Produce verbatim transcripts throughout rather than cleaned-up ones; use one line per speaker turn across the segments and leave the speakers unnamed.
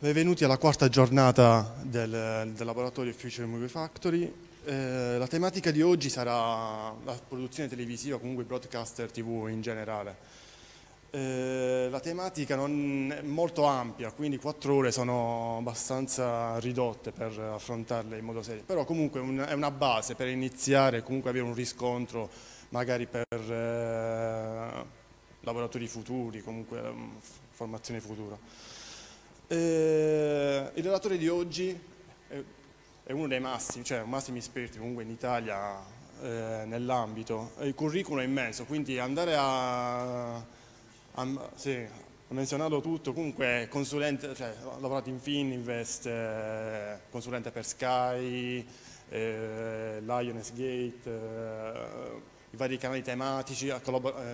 Benvenuti alla quarta giornata del, del laboratorio Future Movie Factory. Eh, la tematica di oggi sarà la produzione televisiva, comunque broadcaster tivù in generale. Eh, la tematica non è molto ampia, quindi quattro ore sono abbastanza ridotte per affrontarle in modo serio, però comunque un, è una base per iniziare e comunque avere un riscontro magari per eh, laboratori futuri, comunque um, formazione futura. Eh, il relatore di oggi è, è uno dei massimi, cioè massimi esperti comunque in Italia eh, nell'ambito. Il curriculum è immenso, quindi andare a, a, sì, a menzionarlo tutto, comunque consulente, cioè, ha lavorato in Fininvest, eh, consulente per Sky, eh, Lionsgate, eh, i vari canali tematici, eh,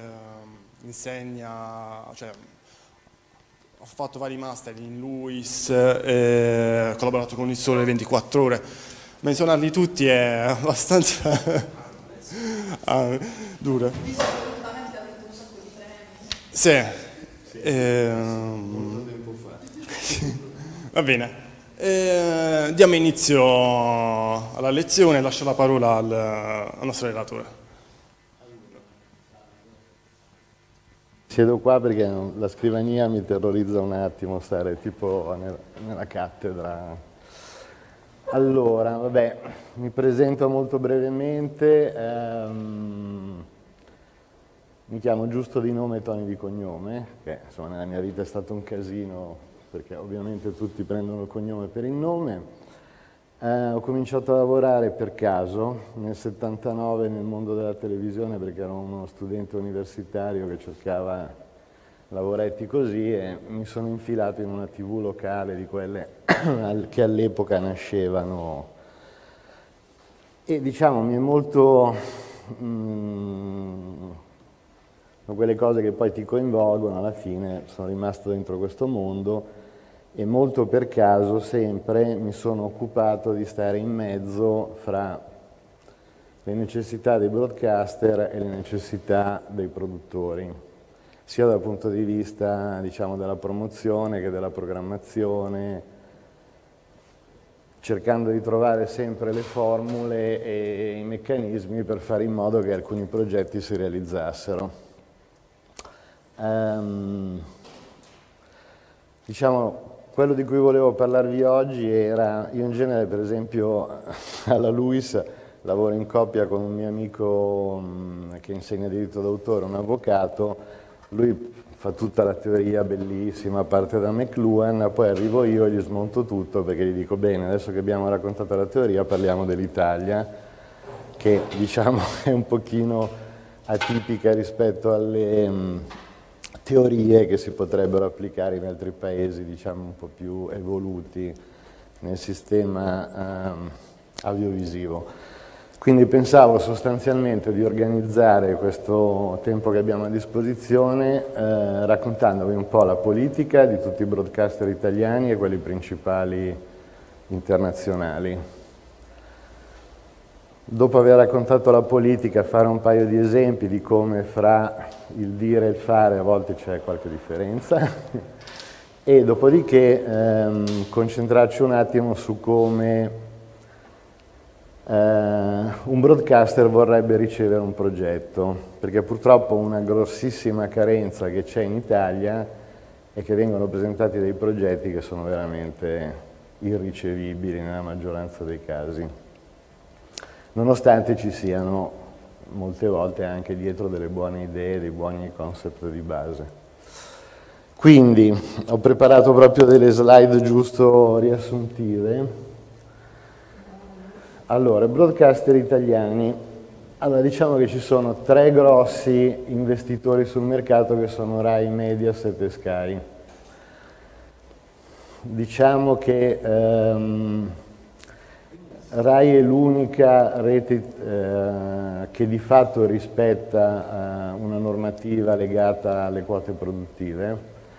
insegna, cioè, ho fatto vari master in Luis, eh, ho collaborato con il Sole ventiquattro ore. Menzionarli tutti è abbastanza ah, duro.
Visto che ultimamente ha avuto un sacco di premi.
Sì. Ehm,
tempo fa.
Va bene. Eh, diamo inizio alla lezione, lascio la parola al, al nostro relatore.
Siedo qua perché la scrivania mi terrorizza un attimo stare tipo nella cattedra. Allora, vabbè, mi presento molto brevemente. Ehm, mi chiamo Giusto di nome e Toni di cognome, che insomma nella mia vita è stato un casino perché ovviamente tutti prendono il cognome per il nome. Eh, ho cominciato a lavorare per caso nel settantanove nel mondo della televisione perché ero uno studente universitario che cercava lavoretti così e mi sono infilato in una tivù locale di quelle che all'epoca nascevano e diciamo mi è molto mm, sono quelle cose che poi ti coinvolgono. Alla fine sono rimasto dentro questo mondo e molto per caso sempre mi sono occupato di stare in mezzo fra le necessità dei broadcaster e le necessità dei produttori, sia dal punto di vista, diciamo, della promozione che della programmazione, cercando di trovare sempre le formule e i meccanismi per fare in modo che alcuni progetti si realizzassero. Um, diciamo, quello di cui volevo parlarvi oggi era, io in genere per esempio alla Luis lavoro in coppia con un mio amico mh, che insegna diritto d'autore, un avvocato, lui fa tutta la teoria bellissima, parte da McLuhan, poi arrivo io e gli smonto tutto perché gli dico bene, adesso che abbiamo raccontato la teoria parliamo dell'Italia, che diciamo è un pochino atipica rispetto alle mh, teorie che si potrebbero applicare in altri paesi, diciamo, un po' più evoluti nel sistema um, audiovisivo. Quindi pensavo sostanzialmente di organizzare questo tempo che abbiamo a disposizione eh, raccontandovi un po' la politica di tutti i broadcaster italiani e quelli principali internazionali. Dopo aver raccontato la politica, fare un paio di esempi di come fra il dire e il fare a volte c'è qualche differenza e dopodiché ehm, concentrarci un attimo su come eh, un broadcaster vorrebbe ricevere un progetto, perché purtroppo una grossissima carenza che c'è in Italia è che vengono presentati dei progetti che sono veramente irricevibili nella maggioranza dei casi, nonostante ci siano molte volte anche dietro delle buone idee, dei buoni concept di base. Quindi ho preparato proprio delle slide giusto riassuntive. Allora, broadcaster italiani. Allora, diciamo che ci sono tre grossi investitori sul mercato che sono Rai, Mediaset e Sky. Diciamo che ehm, Rai è l'unica rete eh, che di fatto rispetta eh, una normativa legata alle quote produttive.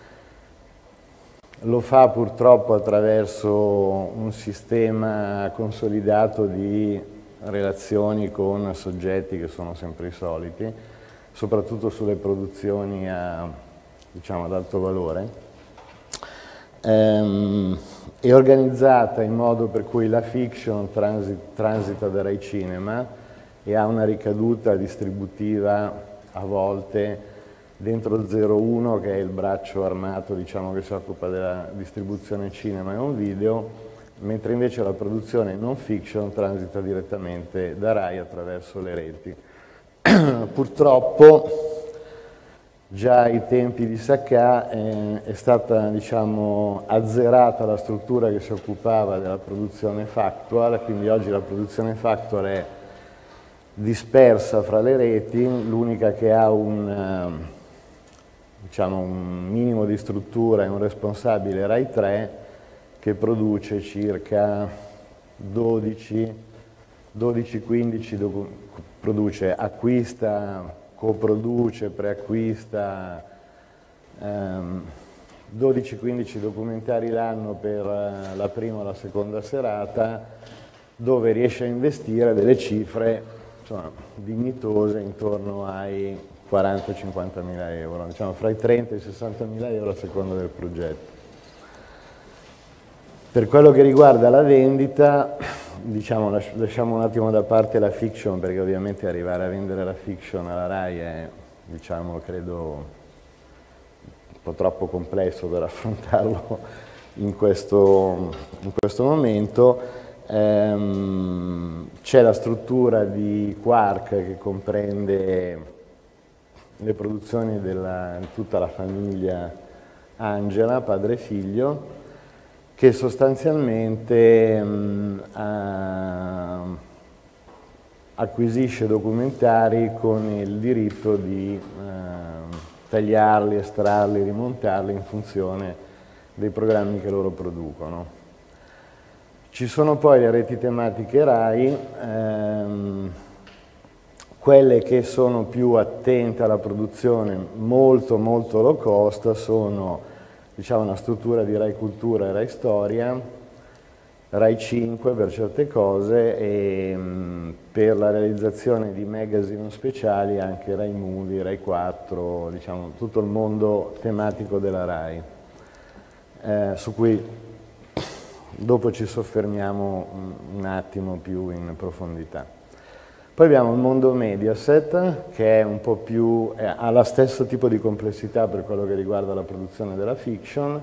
Lo fa purtroppo attraverso un sistema consolidato di relazioni con soggetti che sono sempre i soliti, soprattutto sulle produzioni a, diciamo, ad alto valore. ehm, è organizzata in modo per cui la fiction transi, transita da Rai Cinema e ha una ricaduta distributiva a volte dentro zero uno, che è il braccio armato, diciamo, che si occupa della distribuzione cinema e un video, mentre invece la produzione non fiction transita direttamente da Rai attraverso le reti. Purtroppo già ai tempi di Sacca eh, è stata, diciamo, azzerata la struttura che si occupava della produzione factual, quindi oggi la produzione factual è dispersa fra le reti, l'unica che ha un, diciamo, un minimo di struttura è un responsabile Rai tre che produce circa dodici quindici, produce, acquista, coproduce, preacquista ehm, dodici quindici documentari l'anno per la prima o la seconda serata, dove riesce a investire delle cifre, insomma, dignitose, intorno ai quaranta cinquanta mila euro, diciamo fra i trenta e i sessanta mila euro a seconda del progetto. Per quello che riguarda la vendita, diciamo, lasciamo un attimo da parte la fiction, perché ovviamente arrivare a vendere la fiction alla Rai è, diciamo, credo un po' troppo complesso per affrontarlo in questo, in questo momento. Ehm, c'è la struttura di Quark che comprende le produzioni della, di tutta la famiglia Angela, padre e figlio, che sostanzialmente mh, a, acquisisce documentari con il diritto di eh, tagliarli, estrarli, rimontarli in funzione dei programmi che loro producono. Ci sono poi le reti tematiche Rai, ehm, quelle che sono più attente alla produzione molto molto low cost sono, diciamo, una struttura di Rai Cultura e Rai Storia, Rai cinque per certe cose e mh, per la realizzazione di magazine speciali anche Rai Movie, Rai quattro, diciamo tutto il mondo tematico della Rai, eh, su cui dopo ci soffermiamo un, un attimo più in profondità. Poi abbiamo il mondo Mediaset, che è un po' più, eh, ha lo stesso tipo di complessità per quello che riguarda la produzione della fiction,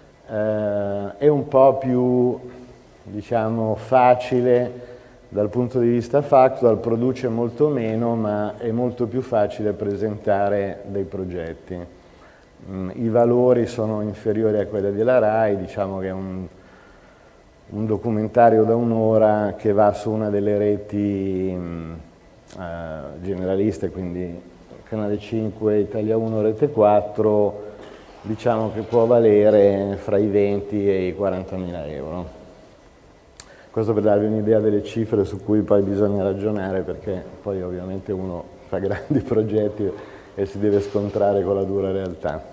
eh, è un po' più, diciamo, facile dal punto di vista factual, produce molto meno, ma è molto più facile presentare dei progetti. Mm, i valori sono inferiori a quelli della Rai, diciamo che è un, un documentario da un'ora che va su una delle reti mh, uh, generaliste, quindi Canale cinque, Italia uno, Rete quattro, diciamo che può valere fra i venti e i quarantamila euro. Questo per darvi un'idea delle cifre su cui poi bisogna ragionare, perché poi ovviamente uno fa grandi progetti e si deve scontrare con la dura realtà.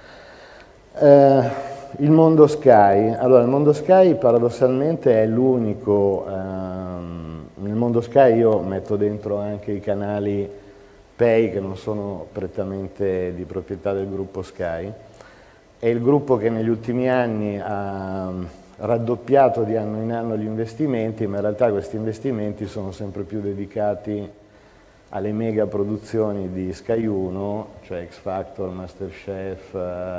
Eh, il mondo Sky. Allora, il mondo Sky paradossalmente è l'unico, ehm, nel mondo Sky io metto dentro anche i canali Pay che non sono prettamente di proprietà del gruppo Sky, è il gruppo che negli ultimi anni ha raddoppiato di anno in anno gli investimenti, ma in realtà questi investimenti sono sempre più dedicati alle mega produzioni di Sky uno, cioè X Factor, Masterchef, uh,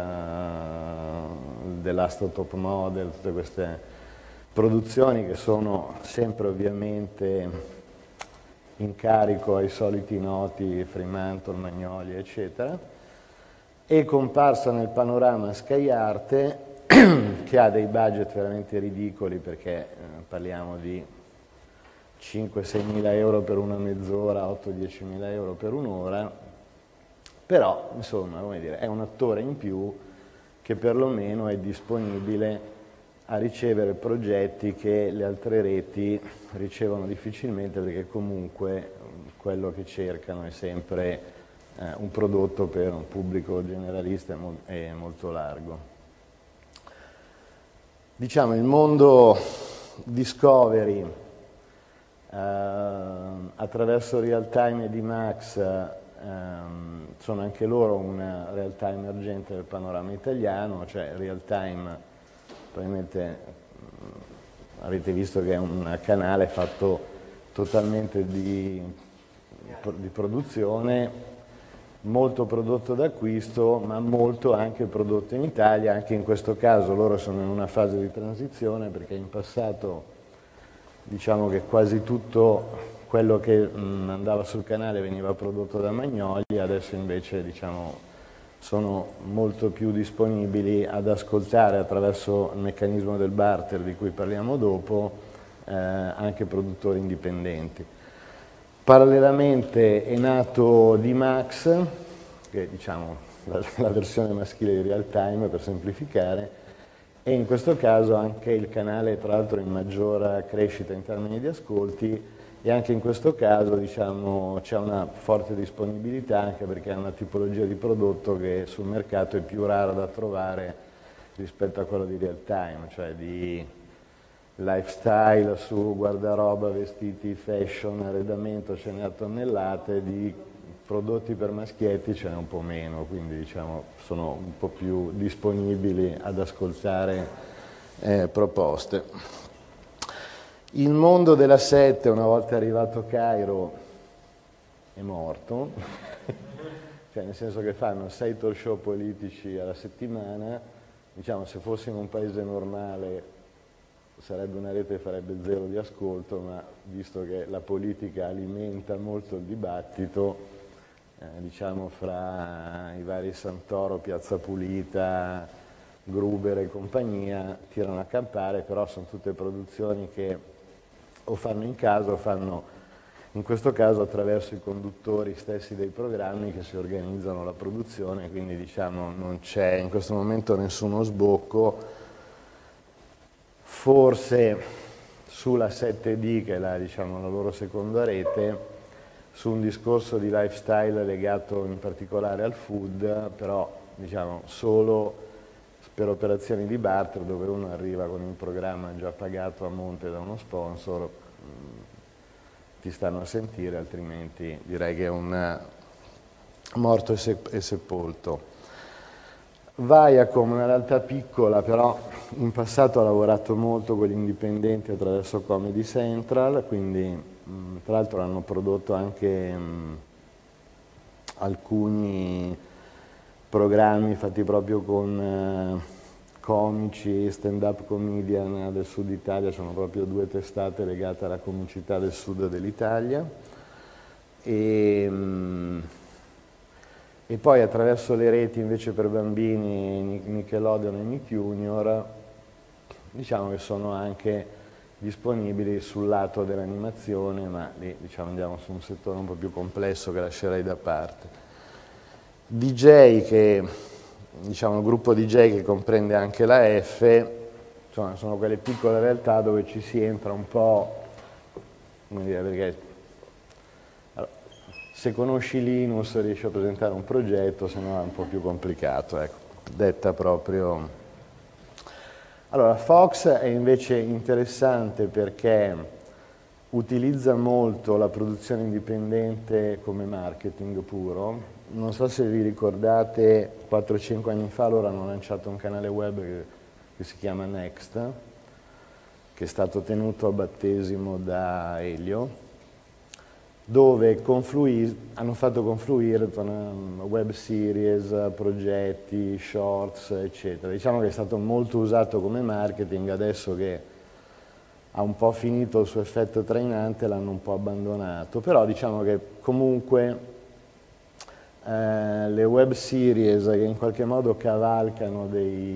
The Last Top Model, tutte queste produzioni che sono sempre ovviamente in carico ai soliti noti Fremantle, Magnolia, eccetera. È comparsa nel panorama Sky Arte, che ha dei budget veramente ridicoli, perché eh, parliamo di cinque sei mila euro per una mezz'ora, otto dieci mila euro per un'ora, però insomma, come dire, è un attore in più che perlomeno è disponibile a ricevere progetti che le altre reti ricevono difficilmente, perché comunque quello che cercano è sempre eh, un prodotto per un pubblico generalista e molto largo. Diciamo, il mondo Discovery eh, attraverso Real Time e D Max eh, sono anche loro una realtà emergente del panorama italiano, cioè Real Time probabilmente mh, avete visto che è un canale fatto totalmente di, di produzione, molto prodotto d'acquisto, ma molto anche prodotto in Italia. Anche in questo caso loro sono in una fase di transizione, perché in passato diciamo che quasi tutto quello che mh, andava sul canale veniva prodotto da Magnoli, adesso invece diciamo, sono molto più disponibili ad ascoltare attraverso il meccanismo del barter di cui parliamo dopo eh, anche produttori indipendenti. Parallelamente è nato D-Max, che è diciamo, la, la versione maschile di Real Time per semplificare, e in questo caso anche il canale tra l'altro in maggior crescita in termini di ascolti, e anche in questo caso diciamo, c'è una forte disponibilità, anche perché è una tipologia di prodotto che sul mercato è più rara da trovare rispetto a quello di Real Time, cioè di lifestyle su guardaroba, vestiti, fashion, arredamento ce n'è a tonnellate, di prodotti per maschietti ce n'è un po' meno, quindi diciamo sono un po' più disponibili ad ascoltare eh, proposte. Il mondo della sette, una volta arrivato Cairo, è morto, cioè nel senso che fanno sei talk show politici alla settimana, diciamo se fossimo un paese normale sarebbe una rete che farebbe zero di ascolto, ma visto che la politica alimenta molto il dibattito, eh, diciamo fra i vari Santoro, Piazza Pulita, Gruber e compagnia, tirano a campare, però sono tutte produzioni che o fanno in casa o fanno, in questo caso, attraverso i conduttori stessi dei programmi che si organizzano la produzione, quindi diciamo non c'è in questo momento nessuno sbocco. Forse sulla sette D, che è la, diciamo, la loro seconda rete, su un discorso di lifestyle legato in particolare al food, però diciamo solo per operazioni di barter, dove uno arriva con un programma già pagato a monte da uno sponsor, mh, ti stanno a sentire, altrimenti direi che è un morto e, se e sepolto. Viacom, una realtà piccola, però in passato ha lavorato molto con gli indipendenti attraverso Comedy Central, quindi mh, tra l'altro hanno prodotto anche mh, alcuni programmi fatti proprio con eh, comici, stand-up comedian del sud Italia, sono proprio due testate legate alla comicità del sud dell'Italia. E, mh, E poi attraverso le reti invece per bambini, Nickelodeon e Nick Junior, diciamo che sono anche disponibili sul lato dell'animazione, ma lì diciamo, andiamo su un settore un po' più complesso che lascerei da parte. D J, che diciamo il gruppo D J che comprende anche la F, insomma, sono quelle piccole realtà dove ci si entra un po', come dire, perché se conosci Linus riesci a presentare un progetto, se no è un po' più complicato, ecco, detta proprio. Allora, Fox è invece interessante perché utilizza molto la produzione indipendente come marketing puro. Non so se vi ricordate, quattro cinque anni fa loro hanno lanciato un canale web che, che si chiama Next, che è stato tenuto a battesimo da Elio, dove hanno fatto confluire web series, progetti, shorts, eccetera. Diciamo che è stato molto usato come marketing, adesso che ha un po' finito il suo effetto trainante l'hanno un po' abbandonato, però diciamo che comunque eh, le web series che in qualche modo cavalcano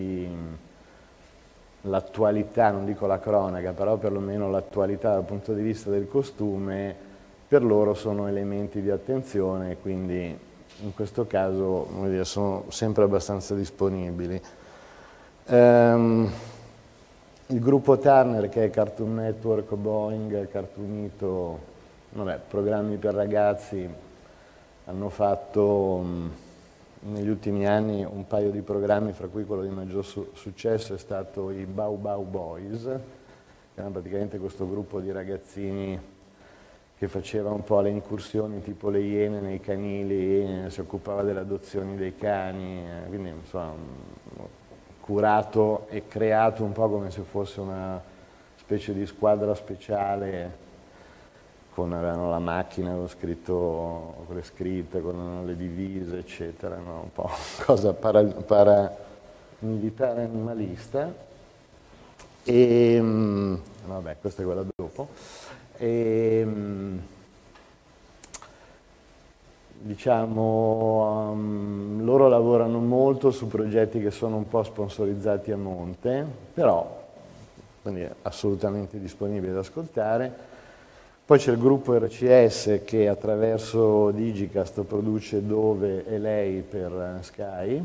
l'attualità, non dico la cronaca, però perlomeno l'attualità dal punto di vista del costume, per loro sono elementi di attenzione, quindi in questo caso come dire, sono sempre abbastanza disponibili. Um, il gruppo Turner, che è Cartoon Network, Boeing, Cartoonito, vabbè, programmi per ragazzi, hanno fatto um, negli ultimi anni un paio di programmi, fra cui quello di maggior su successo è stato i Bau Bau Boys, che erano praticamente questo gruppo di ragazzini che faceva un po' le incursioni tipo le iene nei canili, si occupava delle adozioni dei cani, quindi insomma curato e creato un po' come se fosse una specie di squadra speciale, con avevano la macchina, avevo scritto con le scritte, con le divise, eccetera, no? Un po' cosa para, paramilitare animalista. E, vabbè, questa è quella dopo. E, diciamo, um, loro lavorano molto su progetti che sono un po' sponsorizzati a monte, però quindi assolutamente disponibili da ascoltare. Poi c'è il gruppo R C S che attraverso Digicast produce Dove e Lei per Sky.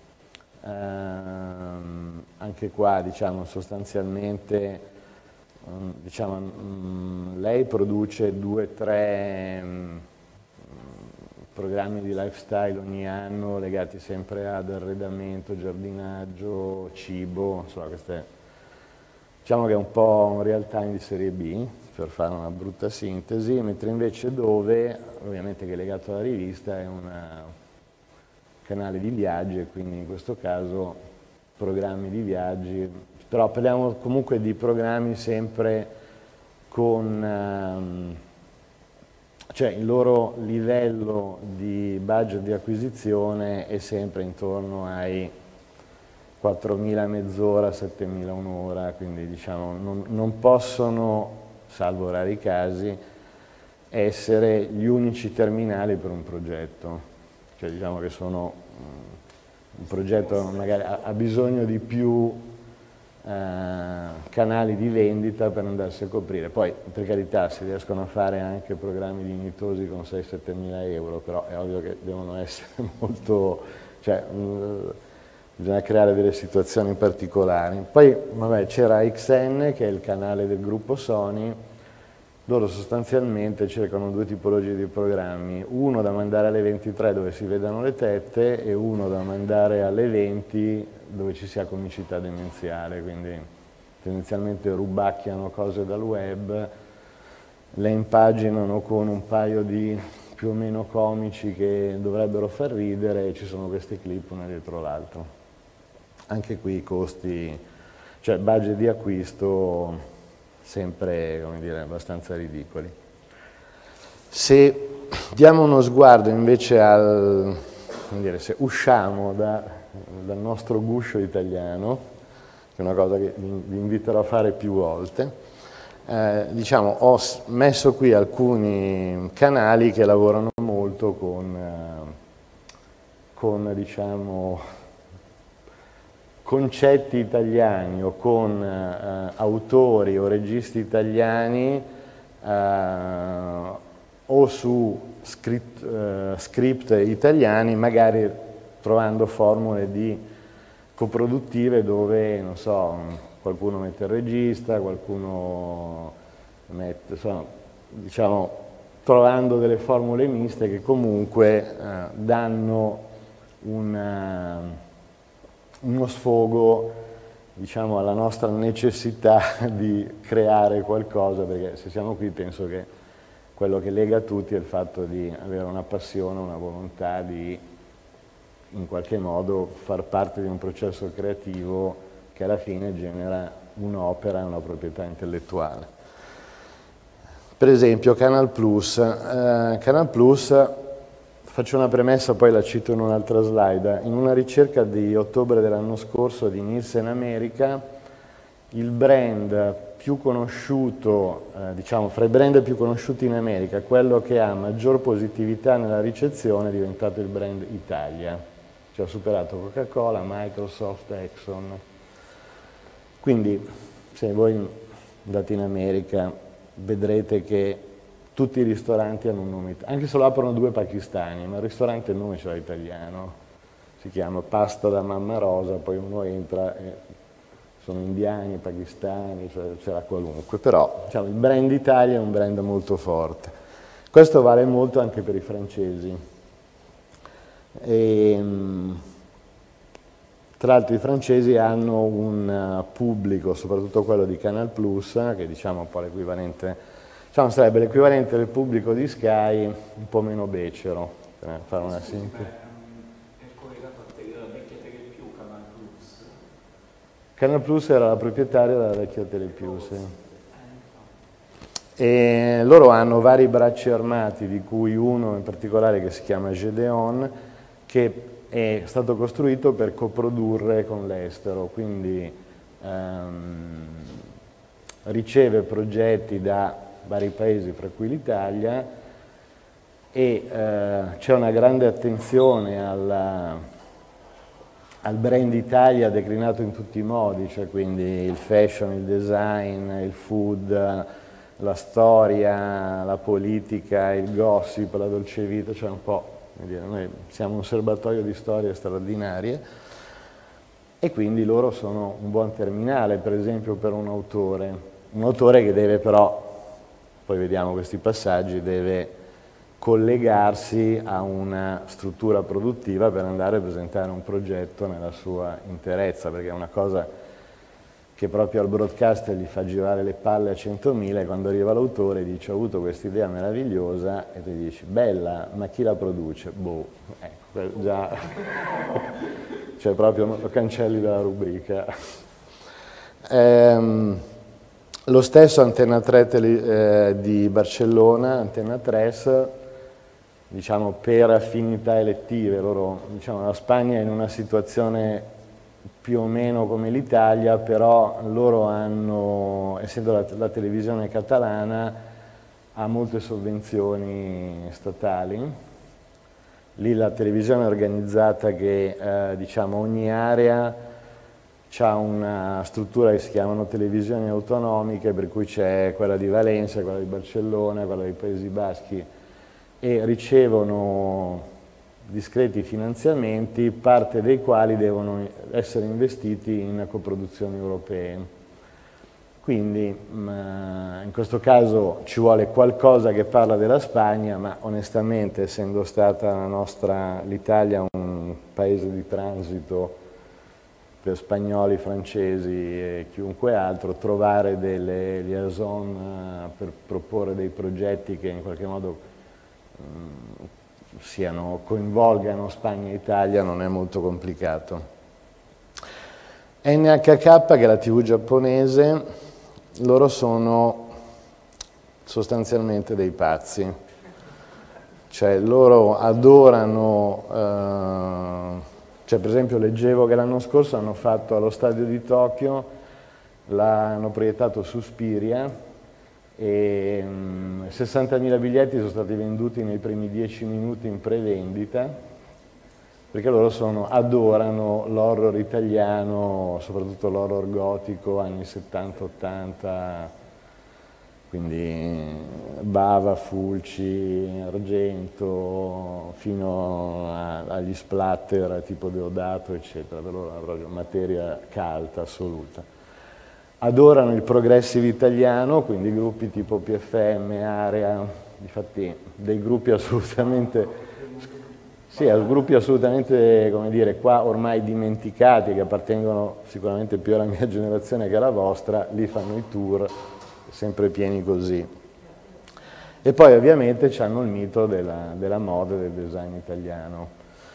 Ehm, anche qua, diciamo, sostanzialmente, um, diciamo, um, lei produce due o tre um, programmi di lifestyle ogni anno legati sempre ad arredamento, giardinaggio, cibo, insomma, queste, diciamo che è un po' un real time di serie B, per fare una brutta sintesi, mentre invece Dove, ovviamente che è legato alla rivista, è un canale di viaggi e quindi in questo caso programmi di viaggi, però parliamo comunque di programmi sempre con, um, cioè il loro livello di budget di acquisizione è sempre intorno ai quattromila mezz'ora, settemila un'ora, quindi diciamo non, non possono, salvo rari casi, essere gli unici terminali per un progetto. Cioè diciamo che sono un progetto magari ha, ha bisogno di più eh, canali di vendita per andarsi a coprire. Poi per carità si riescono a fare anche programmi dignitosi con sei sette mila euro, però è ovvio che devono essere molto, cioè mh, bisogna creare delle situazioni particolari. Poi vabbè, c'era X N che è il canale del gruppo Sony. Loro sostanzialmente cercano due tipologie di programmi, uno da mandare alle ventitré dove si vedano le tette e uno da mandare alle venti dove ci sia comicità demenziale, quindi tendenzialmente rubacchiano cose dal web, le impaginano con un paio di più o meno comici che dovrebbero far ridere e ci sono questi clip uno dietro l'altro. Anche qui i costi, cioè budget di acquisto sempre, come dire, abbastanza ridicoli. Se diamo uno sguardo invece al, come dire, se usciamo da, dal nostro guscio italiano, che è una cosa che vi inviterò a fare più volte, eh, diciamo, ho messo qui alcuni canali che lavorano molto con, eh, con diciamo, concetti italiani o con eh, autori o registi italiani eh, o su script, eh, script italiani, magari trovando formule di coproduttive dove, non so, qualcuno mette il regista, qualcuno mette, insomma, diciamo, trovando delle formule miste che comunque eh, danno una uno sfogo, diciamo, alla nostra necessità di creare qualcosa, perché se siamo qui penso che quello che lega tutti è il fatto di avere una passione, una volontà di in qualche modo far parte di un processo creativo che alla fine genera un'opera e una proprietà intellettuale. Per esempio Canal Plus. Eh, Canal Plus, faccio una premessa, poi la cito in un'altra slide. In una ricerca di ottobre dell'anno scorso di Nielsen America, il brand più conosciuto, eh, diciamo, fra i brand più conosciuti in America, quello che ha maggior positività nella ricezione è diventato il brand Italia. Cioè ha superato Coca-Cola, Microsoft, Exxon. Quindi, se voi andate in America, vedrete che tutti i ristoranti hanno un nome, anche se lo aprono due pakistani, ma il ristorante il nome ce l'ha italiano, si chiama Pasta da Mamma Rosa, poi uno entra e sono indiani, pakistani, cioè c'era qualunque, però diciamo, il brand Italia è un brand molto forte. Questo vale molto anche per i francesi. E, tra l'altro i francesi hanno un pubblico, soprattutto quello di Canal Plus, che diciamo un po' l'equivalente, diciamo sarebbe l'equivalente del pubblico di Sky, un po' meno becero, per fare una sintesi.
È collegato a te, la vecchia Tele più Canal Plus?
Canal Plus era la proprietaria della vecchia Telepiù, sì. E loro hanno vari bracci armati, di cui uno in particolare che si chiama Gedeon, che è stato costruito per coprodurre con l'estero, quindi ehm, riceve progetti da vari paesi, fra cui l'Italia, e eh, c'è una grande attenzione alla, al brand Italia declinato in tutti i modi, cioè quindi il fashion, il design, il food, la storia, la politica, il gossip, la dolce vita, cioè un po', dire, noi siamo un serbatoio di storie straordinarie e quindi loro sono un buon terminale, per esempio, per un autore, un autore che deve però, poi vediamo questi passaggi, deve collegarsi a una struttura produttiva per andare a presentare un progetto nella sua interezza, perché è una cosa che proprio al broadcaster gli fa girare le palle a centomila e quando arriva l'autore dice ho avuto questa idea meravigliosa e tu dici bella, ma chi la produce? Boh, ecco, già, cioè proprio lo cancelli dalla rubrica. Ehm, lo stesso Antena tre eh, di Barcellona, Antena tre, diciamo per affinità elettive, loro, diciamo, la Spagna è in una situazione più o meno come l'Italia, però loro hanno, essendo la, la televisione catalana, ha molte sovvenzioni statali. Lì la televisione è organizzata che eh, diciamo ogni area ha una struttura che si chiamano televisioni autonomiche, per cui c'è quella di Valencia, quella di Barcellona, quella dei Paesi Baschi, e ricevono discreti finanziamenti, parte dei quali devono essere investiti in coproduzioni europee. Quindi in questo caso ci vuole qualcosa che parla della Spagna, ma onestamente, essendo stata la nostra, l'Italia un paese di transito per spagnoli, francesi e chiunque altro, trovare delle liaison per proporre dei progetti che in qualche modo siano, coinvolgano Spagna e Italia non è molto complicato. N H K, che è la tivù giapponese, loro sono sostanzialmente dei pazzi, cioè loro adorano, eh, cioè per esempio leggevo che l'anno scorso hanno fatto allo stadio di Tokyo, l'hanno proiettato Suspiria, e um, sessantamila biglietti sono stati venduti nei primi dieci minuti in prevendita, perché loro sono, adorano l'horror italiano, soprattutto l'horror gotico anni settanta ottanta, quindi Bava, Fulci, Argento, fino a, agli splatter tipo Deodato, eccetera, per loro è proprio materia calda, assoluta. Adorano il progressive italiano, quindi gruppi tipo P F M, Area, difatti dei gruppi assolutamente, sì, gruppi assolutamente, come dire, qua ormai dimenticati, che appartengono sicuramente più alla mia generazione che alla vostra, lì fanno i tour, sempre pieni così. E poi ovviamente hanno il mito della, della moda e del design italiano.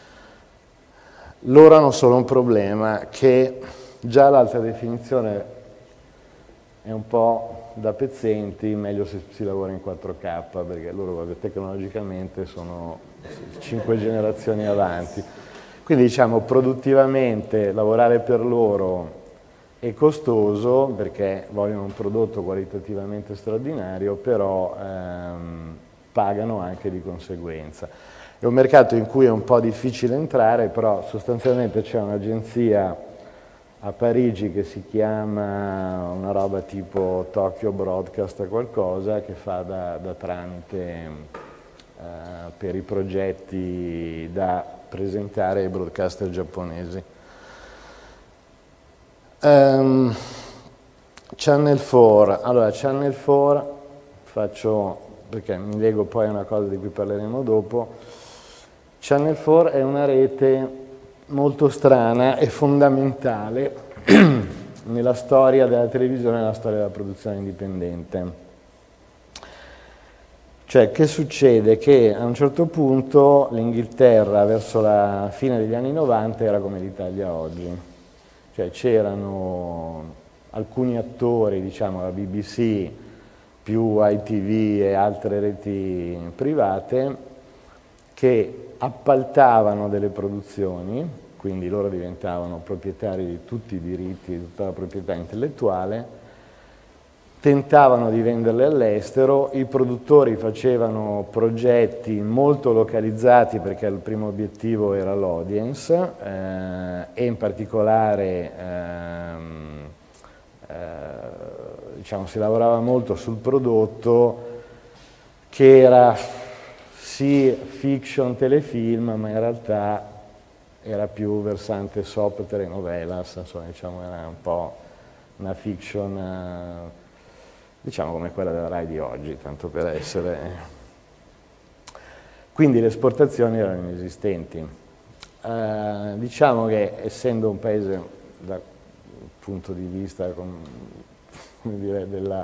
Loro hanno solo un problema, che già l'alta definizione è un po' da pezzenti, meglio se si lavora in quattro K, perché loro vabbè, tecnologicamente sono cinque generazioni avanti. Quindi diciamo produttivamente lavorare per loro è costoso, perché vogliono un prodotto qualitativamente straordinario, però ehm, pagano anche di conseguenza. È un mercato in cui è un po' difficile entrare, però sostanzialmente c'è un'agenzia a Parigi che si chiama una roba tipo Tokyo Broadcast qualcosa, che fa da, da tramite eh, per i progetti da presentare ai broadcaster giapponesi. Um, Channel quattro, allora Channel quattro faccio, perché mi leggo poi a una cosa di cui parleremo dopo. Channel quattro è una rete molto strana e fondamentale nella storia della televisione e nella storia della produzione indipendente. Cioè, che succede? Che a un certo punto l'Inghilterra, verso la fine degli anni novanta, era come l'Italia oggi. cioè c'erano alcuni attori, diciamo la B B C più I T V e altre reti private, che appaltavano delle produzioni, quindi loro diventavano proprietari di tutti i diritti, di tutta la proprietà intellettuale, tentavano di venderle all'estero, i produttori facevano progetti molto localizzati perché il primo obiettivo era l'audience eh, e in particolare ehm, eh, diciamo, si lavorava molto sul prodotto che era sì fiction telefilm, ma in realtà era più versante soap telenovelas, insomma, diciamo, era un po' una fiction eh, diciamo come quella della Rai di oggi, tanto per essere. Quindi le esportazioni erano inesistenti. Eh, diciamo che essendo un paese dal punto di vista come dire, della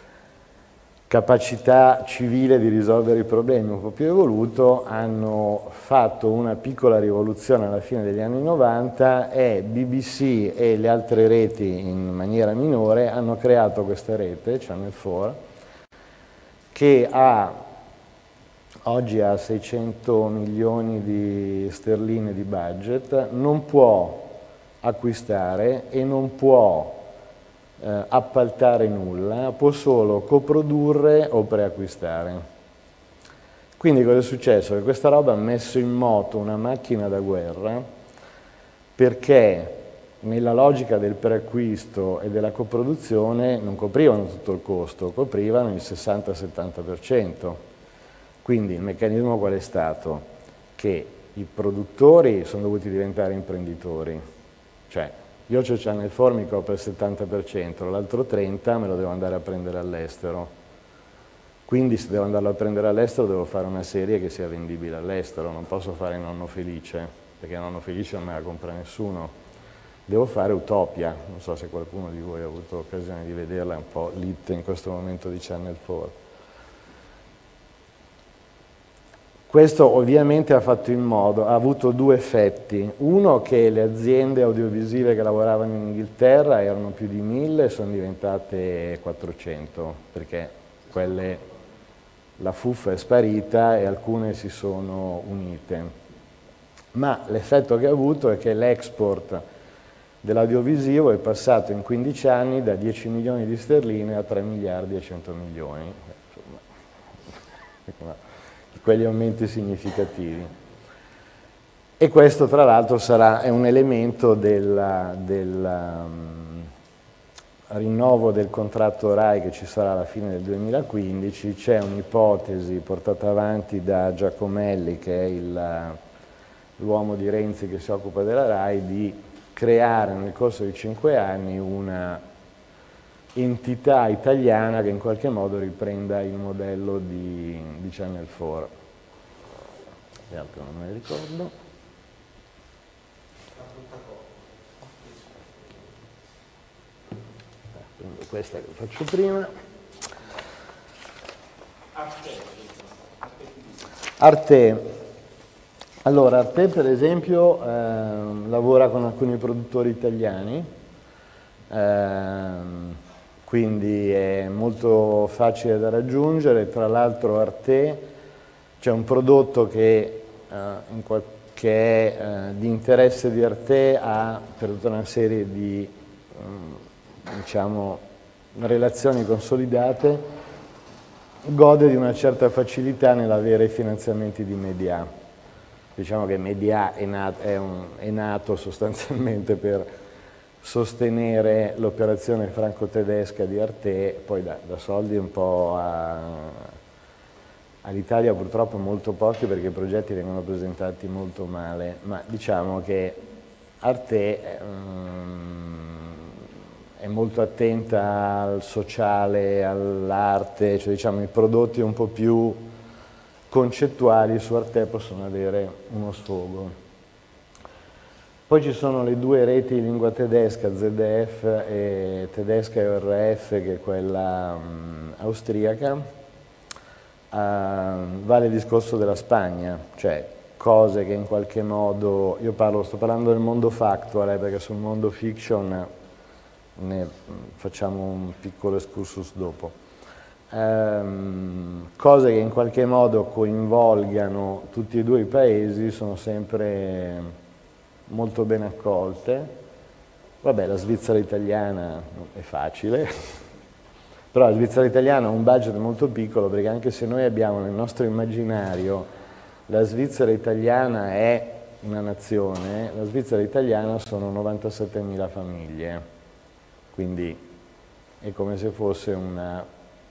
capacità civile di risolvere i problemi un po' più evoluto, hanno fatto una piccola rivoluzione alla fine degli anni novanta e B B C e le altre reti in maniera minore hanno creato questa rete, Channel quattro, che ha, oggi ha seicento milioni di sterline di budget, non può acquistare e non può Eh, appaltare nulla, può solo coprodurre o preacquistare. Quindi cosa è successo? Che questa roba ha messo in moto una macchina da guerra perché nella logica del preacquisto e della coproduzione non coprivano tutto il costo, coprivano il sessanta settanta per cento. Quindi il meccanismo qual è stato? Che i produttori sono dovuti diventare imprenditori, cioè io c'ho Channel quattro, mi copre il settanta per cento, l'altro trenta per cento me lo devo andare a prendere all'estero. Quindi se devo andarlo a prendere all'estero devo fare una serie che sia vendibile all'estero, non posso fare Nonno Felice, perché Nonno Felice non me la compra nessuno. Devo fare Utopia, non so se qualcuno di voi ha avuto occasione di vederla, è un po' l'hit in questo momento di Channel quattro. Questo ovviamente ha fatto in modo, ha avuto due effetti. Uno, che le aziende audiovisive che lavoravano in Inghilterra erano più di mille e sono diventate quattrocento, perché quelle, la fuffa è sparita e alcune si sono unite. Ma l'effetto che ha avuto è che l'export dell'audiovisivo è passato in quindici anni da dieci milioni di sterline a tre miliardi e cento milioni. Insomma, quegli aumenti significativi. E questo tra l'altro sarà è un elemento del, del um, rinnovo del contratto RAI che ci sarà alla fine del duemilaquindici. C'è un'ipotesi portata avanti da Giacomelli, che è l'uomo di Renzi che si occupa della RAI, di creare nel corso di cinque anni una entità italiana che in qualche modo riprenda il modello di, di Channel quattro. Gli altri non me ne ricordo. Prendo questa che faccio prima. Arte. Allora, Arte per esempio eh, lavora con alcuni produttori italiani, eh, quindi è molto facile da raggiungere. Tra l'altro Arte c'è un prodotto che, eh, in qual che è eh, di interesse di Arte ha per tutta una serie di eh, diciamo, relazioni consolidate, gode di una certa facilità nell'avere finanziamenti di Media. Diciamo che Media è nato, è un, è nato sostanzialmente per sostenere l'operazione franco-tedesca di Arte, poi da, da soldi un po' all'Italia purtroppo molto pochi perché i progetti vengono presentati molto male, ma diciamo che Arte è, um, è molto attenta al sociale, all'arte, cioè diciamo i prodotti un po' più concettuali su Arte possono avere uno sfogo. Poi ci sono le due reti in lingua tedesca, Z D F e tedesca e O R F, che è quella um, austriaca. Uh, vale il discorso della Spagna, cioè cose che in qualche modo, io parlo, sto parlando del mondo factual, eh, perché sul mondo fiction ne facciamo un piccolo excursus dopo. Ehm, cose che in qualche modo coinvolgano tutti e due i paesi sono sempre molto ben accolte. Vabbè, la Svizzera italiana è facile, però la Svizzera italiana ha un budget molto piccolo, perché anche se noi abbiamo nel nostro immaginario la Svizzera italiana è una nazione, la Svizzera italiana sono novantasettemila famiglie, quindi è come se fosse una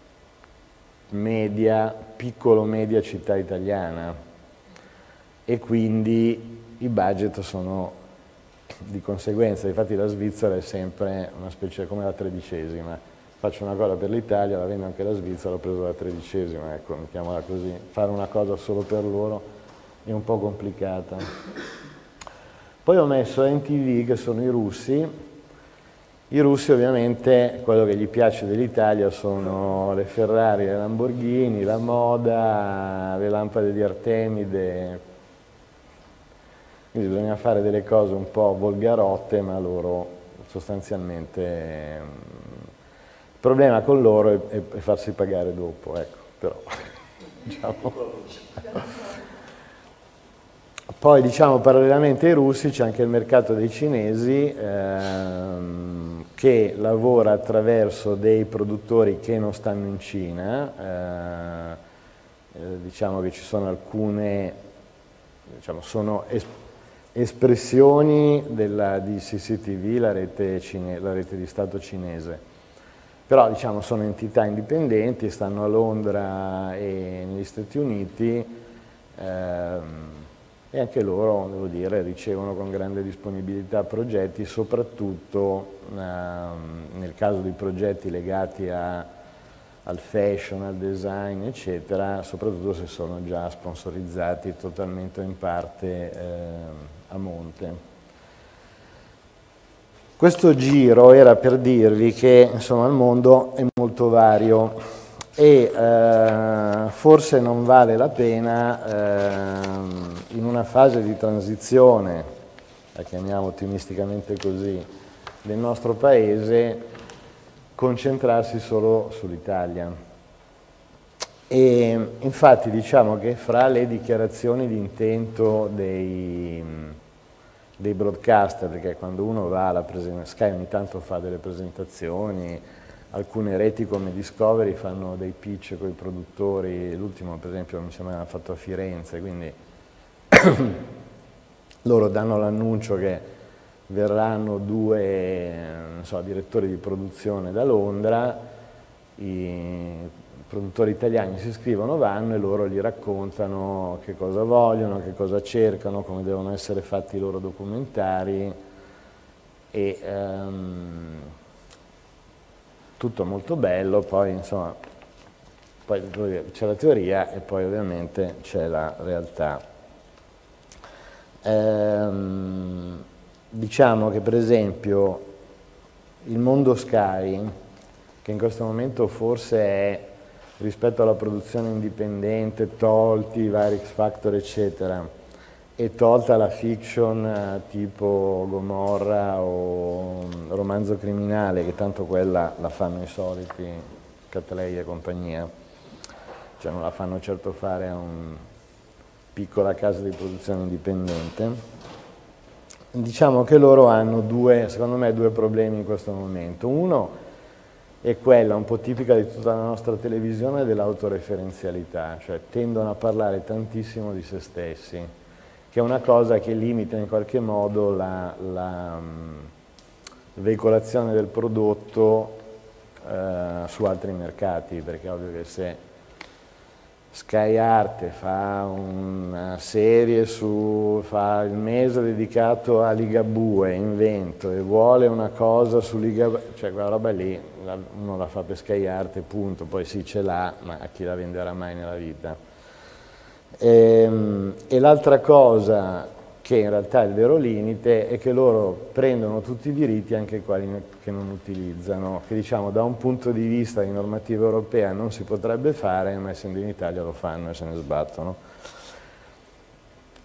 media, piccolo-media città italiana, e quindi i budget sono di conseguenza. Infatti la Svizzera è sempre una specie come la tredicesima. Faccio una cosa per l'Italia, la vendo anche la Svizzera, ho preso la tredicesima, ecco, mettiamola così. Fare una cosa solo per loro è un po' complicata. Poi ho messo N T V, che sono i russi. I russi ovviamente, quello che gli piace dell'Italia sono le Ferrari, le Lamborghini, la moda, le lampade di Artemide. Quindi bisogna fare delle cose un po' volgarotte, ma loro sostanzialmente... Il problema con loro è, è farsi pagare dopo, ecco, però, diciamo. Poi, diciamo, parallelamente ai russi c'è anche il mercato dei cinesi, ehm, che lavora attraverso dei produttori che non stanno in Cina. Eh, eh, diciamo che ci sono alcune, diciamo, sono es espressioni della, di C C T V, la rete, cine, la rete di Stato cinese. Però, diciamo, sono entità indipendenti, stanno a Londra e negli Stati Uniti, ehm, e anche loro, devo dire, ricevono con grande disponibilità progetti, soprattutto ehm, nel caso di progetti legati a, al fashion, al design, eccetera, soprattutto se sono già sponsorizzati totalmente o in parte eh, a monte. Questo giro era per dirvi che, insomma, il mondo è molto vario e eh, forse non vale la pena eh, in una fase di transizione, la chiamiamo ottimisticamente così, del nostro paese, concentrarsi solo sull'Italia. E infatti diciamo che fra le dichiarazioni di intento dei, dei broadcaster, perché quando uno va alla presentazione, Sky ogni tanto fa delle presentazioni, alcune reti come Discovery fanno dei pitch con i produttori, l'ultimo per esempio mi sembra l'hanno fatto a Firenze, quindi loro danno l'annuncio che verranno due, non so, direttori di produzione da Londra, i produttori italiani si iscrivono, vanno e loro gli raccontano che cosa vogliono, che cosa cercano, come devono essere fatti i loro documentari e um, tutto molto bello, poi insomma poi c'è la teoria e poi ovviamente c'è la realtà. Ehm, diciamo che per esempio il mondo Sky, che in questo momento forse è, rispetto alla produzione indipendente, tolti i vari X Factor eccetera, e tolta la fiction eh, tipo Gomorra o Romanzo Criminale, che tanto quella la fanno i soliti Catley e compagnia, cioè non la fanno certo fare a una piccola casa di produzione indipendente. Diciamo che loro hanno due, secondo me, due problemi in questo momento. Uno è quella un po' tipica di tutta la nostra televisione dell'autoreferenzialità, cioè tendono a parlare tantissimo di se stessi, che è una cosa che limita in qualche modo la, la um, veicolazione del prodotto uh, su altri mercati, perché è ovvio che se Sky Arte fa una serie su, fa il mese dedicato a Ligabue, invento, e vuole una cosa su Ligabue, cioè quella roba lì, uno la fa per Sky Arte, punto, poi sì ce l'ha, ma a chi la venderà mai nella vita? E, e l'altra cosa, che in realtà è il vero limite, è che loro prendono tutti i diritti anche quelli che non utilizzano, che diciamo da un punto di vista di normativa europea non si potrebbe fare, ma essendo in Italia lo fanno e se ne sbattono.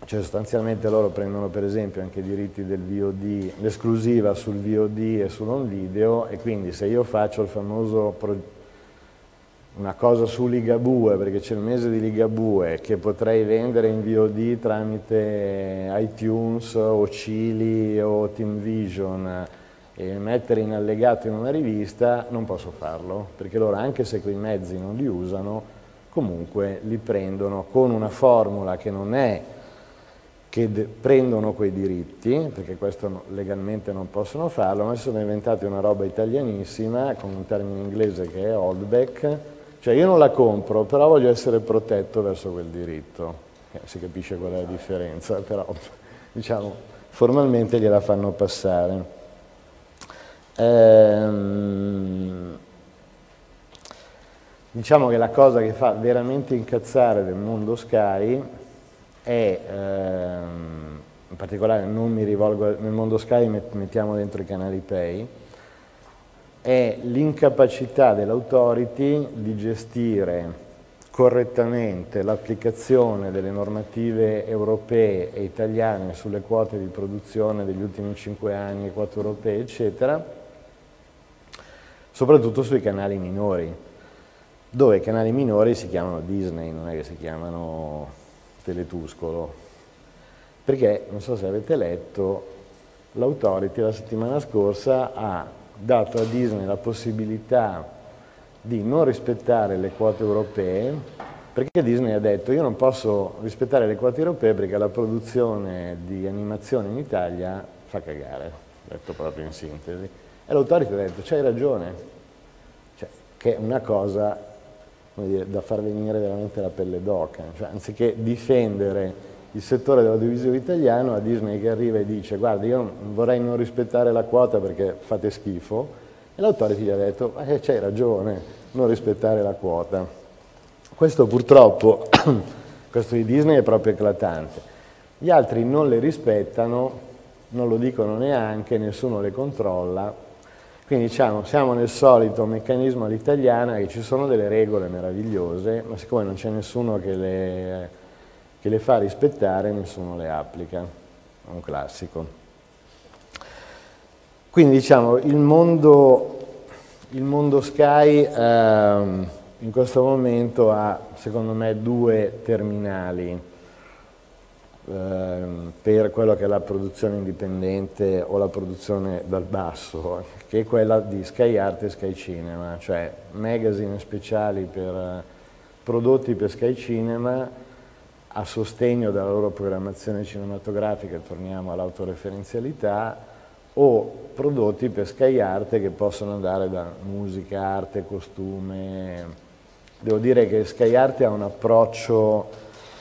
Cioè sostanzialmente loro prendono per esempio anche i diritti del V O D, l'esclusiva sul V O D e sull'home video, e quindi se io faccio il famoso pro, una cosa su Ligabue, perché c'è il mese di Ligabue che potrei vendere in V O D tramite iTunes o Cili o TeamVision e mettere in allegato in una rivista, non posso farlo, perché loro anche se quei mezzi non li usano, comunque li prendono con una formula che non è che prendono quei diritti, perché questo no, legalmente non possono farlo, ma si sono inventati una roba italianissima con un termine inglese che è holdback, cioè io non la compro, però voglio essere protetto verso quel diritto. Eh, si capisce qual è la differenza, però diciamo formalmente gliela fanno passare. Ehm, diciamo che la cosa che fa veramente incazzare del mondo Sky è, ehm, in particolare non mi rivolgo nel mondo Sky, mettiamo dentro i canali Pay, è l'incapacità dell'autority di gestire correttamente l'applicazione delle normative europee e italiane sulle quote di produzione degli ultimi cinque anni, quote europee, eccetera, soprattutto sui canali minori, dove i canali minori si chiamano Disney, non è che si chiamano Teletuscolo, perché, non so se avete letto, l'autority la settimana scorsa ha dato a Disney la possibilità di non rispettare le quote europee, perché Disney ha detto io non posso rispettare le quote europee perché la produzione di animazione in Italia fa cagare, detto proprio in sintesi. E l'autority ha detto c'hai ragione, cioè, che è una cosa, come dire, da far venire veramente la pelle d'oca, cioè, anziché difendere il settore dell'audiovisivo italiano, a Disney che arriva e dice guarda io vorrei non rispettare la quota perché fate schifo, e l'autority gli ha detto eh, c'hai ragione, non rispettare la quota. Questo purtroppo, questo di Disney è proprio eclatante, gli altri non le rispettano, non lo dicono neanche, nessuno le controlla. Quindi diciamo, siamo nel solito meccanismo all'italiana che ci sono delle regole meravigliose, ma siccome non c'è nessuno che le, che le fa rispettare, nessuno le applica. È un classico. Quindi diciamo, il mondo, il mondo Sky ehm, in questo momento ha, secondo me, due terminali per quello che è la produzione indipendente o la produzione dal basso, che è quella di Sky Art e Sky Cinema, cioè magazine speciali per prodotti per Sky Cinema a sostegno della loro programmazione cinematografica, torniamo all'autoreferenzialità, o prodotti per Sky Art che possono andare da musica, arte, costume. Devo dire che Sky Art ha un approccio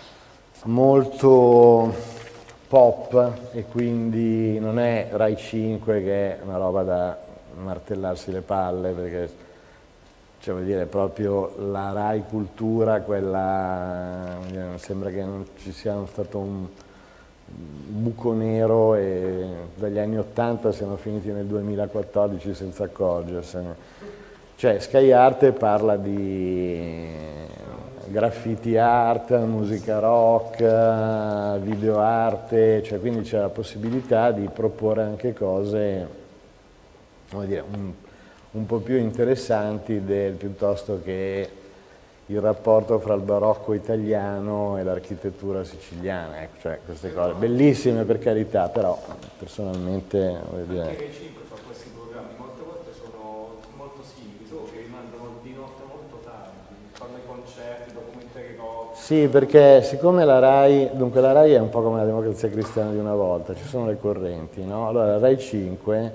molto pop e quindi non è Rai cinque che è una roba da martellarsi le palle, perché cioè, vuol dire proprio la Rai cultura, quella sembra che non ci sia stato un buco nero e dagli anni ottanta siamo finiti nel duemilaquattordici senza accorgersene. Cioè Sky Art parla di graffiti art, musica rock, video arte, cioè quindi c'è la possibilità di proporre anche cose, come dire, un, un po' più interessanti del, piuttosto che il rapporto fra il barocco italiano e l'architettura siciliana, ecco, cioè queste cose bellissime per carità, però personalmente voglio dire.
Anche Rai cinque fa questi programmi, molte volte sono molto simili, solo che rimangono di notte molto tardi, fanno i concerti, documentari rock.
Sì, perché siccome la Rai, dunque la Rai è un po' come la Democrazia Cristiana di una volta, ci sono le correnti, no? Allora la Rai cinque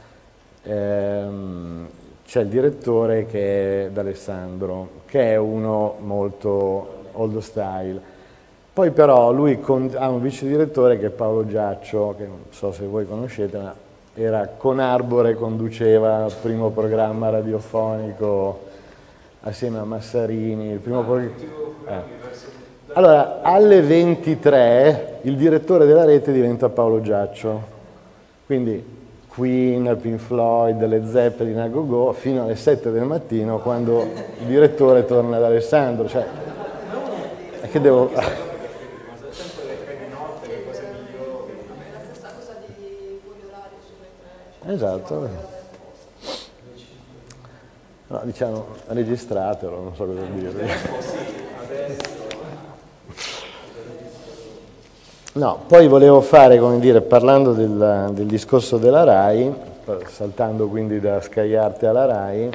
ehm, c'è il direttore che è D'Alessandro, che è uno molto old style. Poi però lui con, ha un vice direttore che è Paolo Giaccio, che non so se voi conoscete, ma era con Arbore, conduceva il primo programma radiofonico assieme a Massarini. Il primo programma, eh. Allora, alle ventitré il direttore della rete diventa Paolo Giaccio, quindi Queen, Pink Floyd, Led Zeppelin, a go-go, fino alle sette del mattino quando il direttore torna ad Alessandro. Cioè, è che devo... Esatto. No, diciamo, registratelo, non so cosa dire. No, poi volevo fare, come dire, parlando del, del discorso della RAI, saltando quindi da Sky Arte alla RAI,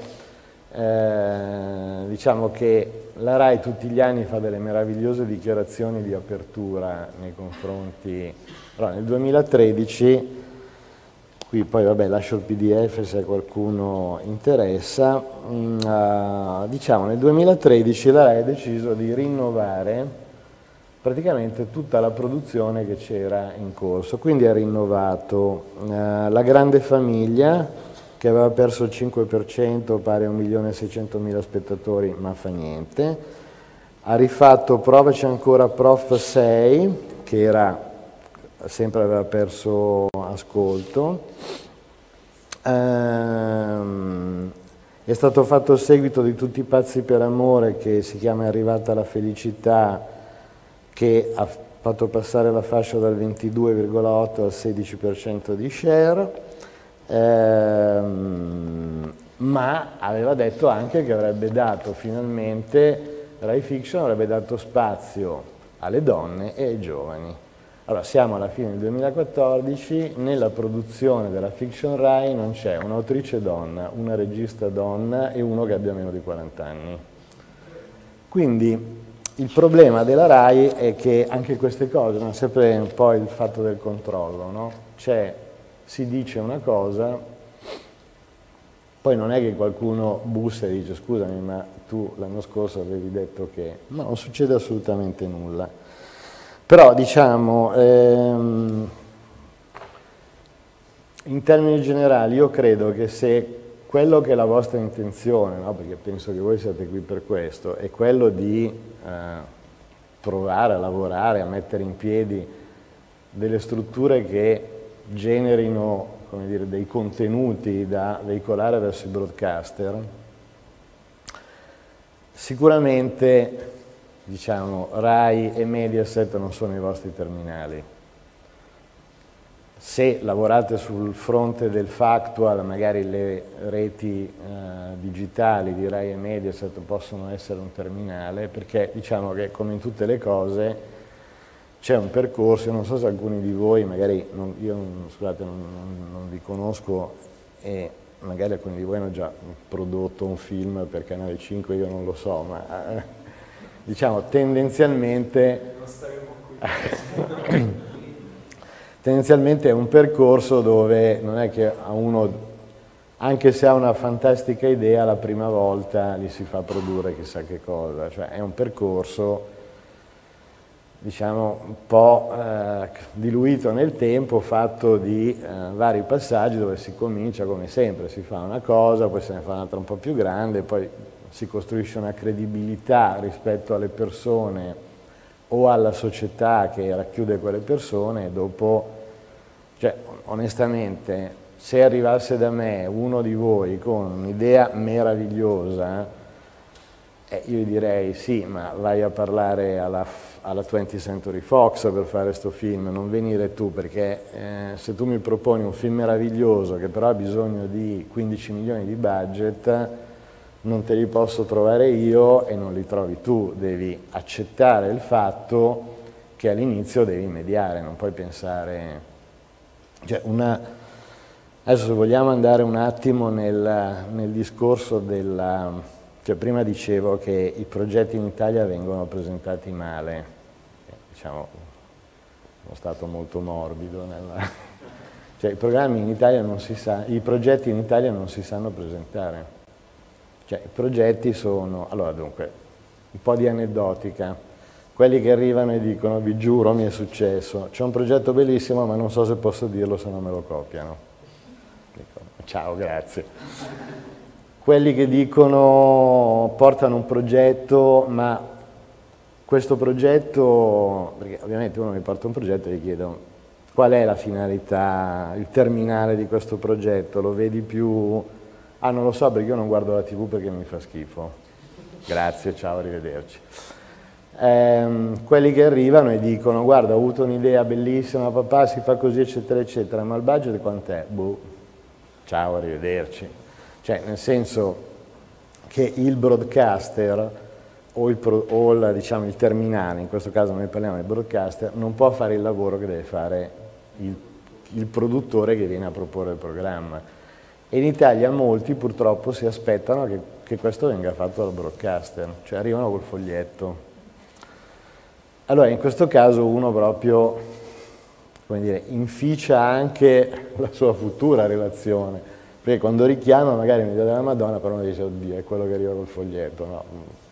eh, diciamo che la RAI tutti gli anni fa delle meravigliose dichiarazioni di apertura nei confronti. Allora, nel duemilatredici, qui poi vabbè lascio il P D F se a qualcuno interessa, mh, uh, diciamo nel duemilatredici la RAI ha deciso di rinnovare praticamente tutta la produzione che c'era in corso, quindi ha rinnovato uh, La Grande Famiglia, che aveva perso il cinque per cento, pari a un milione e seicentomila spettatori, ma fa niente. Ha rifatto Provaci ancora Prof sei, che era, sempre aveva perso ascolto. Ehm, è stato fatto il seguito di Tutti pazzi per amore, che si chiama È arrivata la felicità, che ha fatto passare la fascia dal ventidue virgola otto al sedici per cento di share. Ehm, ma aveva detto anche che avrebbe dato finalmente, Rai Fiction avrebbe dato spazio alle donne e ai giovani. Allora siamo alla fine del duemilaquattordici, nella produzione della Fiction Rai non c'è un'autrice donna, una regista donna e uno che abbia meno di quaranta anni. Quindi il problema della RAI è che anche queste cose, ma sempre un po' il fatto del controllo, no? C'è, si dice una cosa, poi non è che qualcuno bussa e dice scusami ma tu l'anno scorso avevi detto che... No, non succede assolutamente nulla. Però diciamo, ehm, in termini generali io credo che se quello che è la vostra intenzione, no? Perché penso che voi siate qui per questo, è quello di eh, provare a lavorare, a mettere in piedi delle strutture che generino, come dire, dei contenuti da veicolare verso i broadcaster, sicuramente diciamo Rai e Mediaset non sono i vostri terminali. Se lavorate sul fronte del factual, magari le reti eh, digitali di Rai e Mediaset possono essere un terminale, perché diciamo che come in tutte le cose c'è un percorso. Io non so se alcuni di voi, magari non, io non, scusate, non, non, non vi conosco e magari alcuni di voi hanno già prodotto un film per Canale cinque, io non lo so, ma eh, diciamo tendenzialmente...
Non staremo qui.
Tendenzialmente è un percorso dove non è che a uno, anche se ha una fantastica idea, la prima volta gli si fa produrre chissà che cosa, cioè è un percorso, diciamo, un po' eh, diluito nel tempo, fatto di eh, vari passaggi dove si comincia come sempre, si fa una cosa, poi se ne fa un'altra un po' più grande, poi si costruisce una credibilità rispetto alle persone o alla società che racchiude quelle persone, e dopo, cioè, onestamente, se arrivasse da me uno di voi con un'idea meravigliosa, eh, io gli direi sì, ma vai a parlare alla, alla twentieth Century Fox per fare sto film, non venire tu, perché eh, se tu mi proponi un film meraviglioso che però ha bisogno di quindici milioni di budget, non te li posso trovare io e non li trovi tu, devi accettare il fatto che all'inizio devi mediare, non puoi pensare... Cioè una... Adesso se vogliamo andare un attimo nel, nel discorso della... Cioè prima dicevo che i progetti in Italia vengono presentati male, diciamo, sono stato molto morbido nella... Cioè i programmi in Italia non si sa, i progetti in Italia non si sanno presentare. Cioè, i progetti sono, allora dunque, un po' di aneddotica, quelli che arrivano e dicono, vi giuro mi è successo, c'è un progetto bellissimo ma non so se posso dirlo se non me lo copiano. Dico, ciao, grazie. Quelli che dicono, portano un progetto, ma questo progetto, perché ovviamente uno mi porta un progetto e gli chiedo qual è la finalità, il terminale di questo progetto, lo vedi più... Ah, non lo so perché io non guardo la tivù perché mi fa schifo. Grazie, ciao, arrivederci. Ehm, quelli che arrivano e dicono, guarda, ho avuto un'idea bellissima, papà, si fa così, eccetera, eccetera, ma il budget quant'è? Boh. ciao, arrivederci. Cioè, nel senso che il broadcaster o, il, pro, o la, diciamo, il terminale, in questo caso noi parliamo di broadcaster, non può fare il lavoro che deve fare il, il produttore che viene a proporre il programma. E in Italia molti purtroppo si aspettano che, che questo venga fatto dal broadcaster, cioè arrivano col foglietto. Allora in questo caso uno proprio, come dire, inficia anche la sua futura relazione, perché quando richiama magari mi dà della Madonna, però uno dice oddio è quello che arriva col foglietto, no?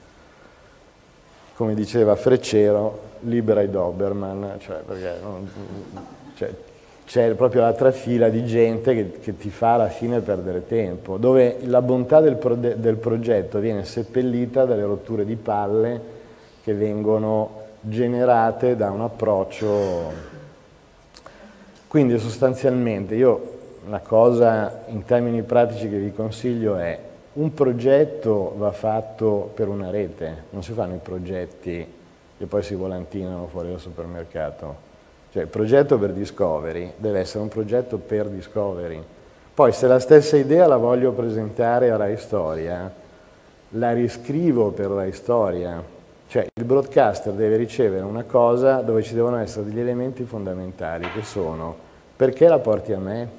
Come diceva Freccero, libera i Doberman, cioè perché non, cioè, c'è proprio la trafila di gente che, che ti fa alla fine perdere tempo, dove la bontà del, pro, del progetto viene seppellita dalle rotture di palle che vengono generate da un approccio. Quindi sostanzialmente io una cosa in termini pratici che vi consiglio è: un progetto va fatto per una rete, non si fanno i progetti che poi si volantinano fuori dal supermercato. Cioè il progetto per Discovery deve essere un progetto per Discovery. Poi se la stessa idea la voglio presentare a Rai Storia, la riscrivo per Rai Storia. Cioè il broadcaster deve ricevere una cosa dove ci devono essere degli elementi fondamentali che sono: perché la porti a me?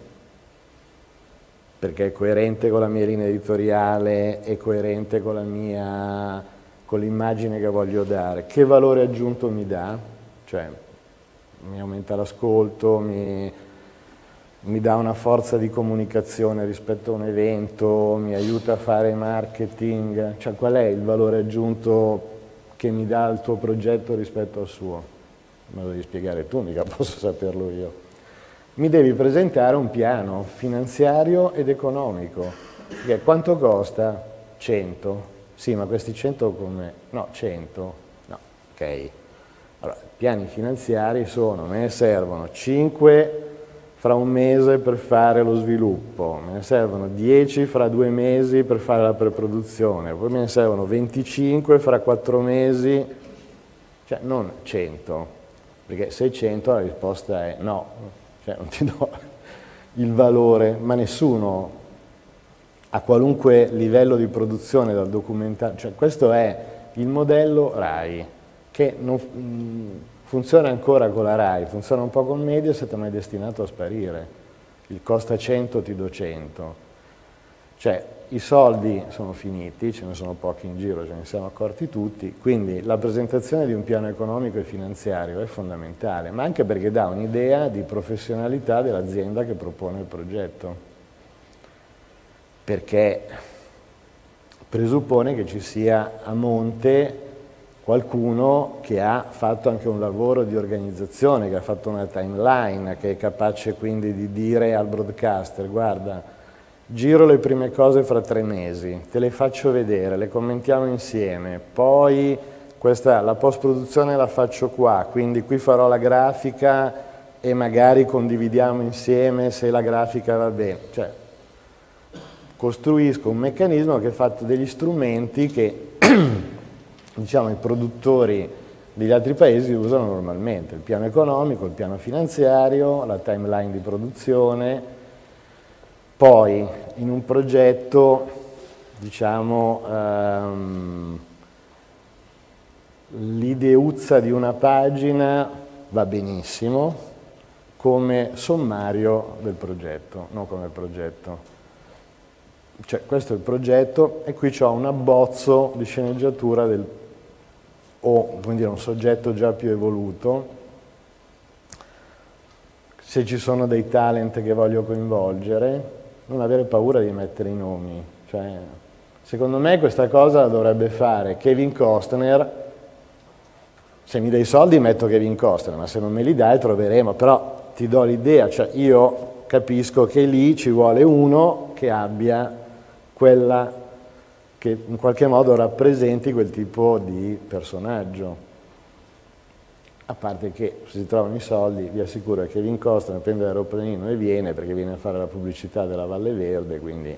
Perché è coerente con la mia linea editoriale, è coerente con la mia, con l'immagine che voglio dare, che valore aggiunto mi dà? Cioè mi aumenta l'ascolto, mi, mi dà una forza di comunicazione rispetto a un evento, mi aiuta a fare marketing, cioè qual è il valore aggiunto che mi dà il tuo progetto rispetto al suo? Me lo devi spiegare tu, mica posso saperlo io. Mi devi presentare un piano finanziario ed economico, perché quanto costa? cento. Sì, ma questi cento come? No, cento. No, ok. Allora, i piani finanziari sono, me ne servono cinque fra un mese per fare lo sviluppo, me ne servono dieci fra due mesi per fare la preproduzione, poi me ne servono venticinque fra quattro mesi, cioè non cento, perché se cento la risposta è no, cioè non ti do il valore, ma nessuno a qualunque livello di produzione dal documentario, cioè questo è il modello Rai, che non, mh, funziona ancora con la Rai, funziona un po' con Mediaset, ma è destinato a sparire. Il costa cento, ti do cento. Cioè, i soldi sono finiti, ce ne sono pochi in giro, ce ne siamo accorti tutti, quindi la presentazione di un piano economico e finanziario è fondamentale, ma anche perché dà un'idea di professionalità dell'azienda che propone il progetto. Perché presuppone che ci sia a monte qualcuno che ha fatto anche un lavoro di organizzazione, che ha fatto una timeline, che è capace quindi di dire al broadcaster: guarda, giro le prime cose fra tre mesi, te le faccio vedere, le commentiamo insieme, poi questa, la post-produzione la faccio qua, quindi qui farò la grafica e magari condividiamo insieme se la grafica va bene. Cioè, costruisco un meccanismo che ha fatto degli strumenti che diciamo i produttori degli altri paesi usano normalmente: il piano economico, il piano finanziario, la timeline di produzione. Poi in un progetto, diciamo, um, l'ideuzza di una pagina va benissimo come sommario del progetto, non come progetto. Cioè, questo è il progetto e qui ho un abbozzo di sceneggiatura del, o come dire, un soggetto già più evoluto. Se ci sono dei talent che voglio coinvolgere, non avere paura di mettere i nomi. Cioè, secondo me questa cosa la dovrebbe fare Kevin Costner. Se mi dai soldi metto Kevin Costner, ma se non me li dai troveremo, però ti do l'idea, cioè io capisco che lì ci vuole uno che abbia quella, che in qualche modo rappresenti quel tipo di personaggio. A parte che se si trovano i soldi, vi assicuro che Kevin Costner prende l'aeroplanino e viene, perché viene a fare la pubblicità della Valle Verde, quindi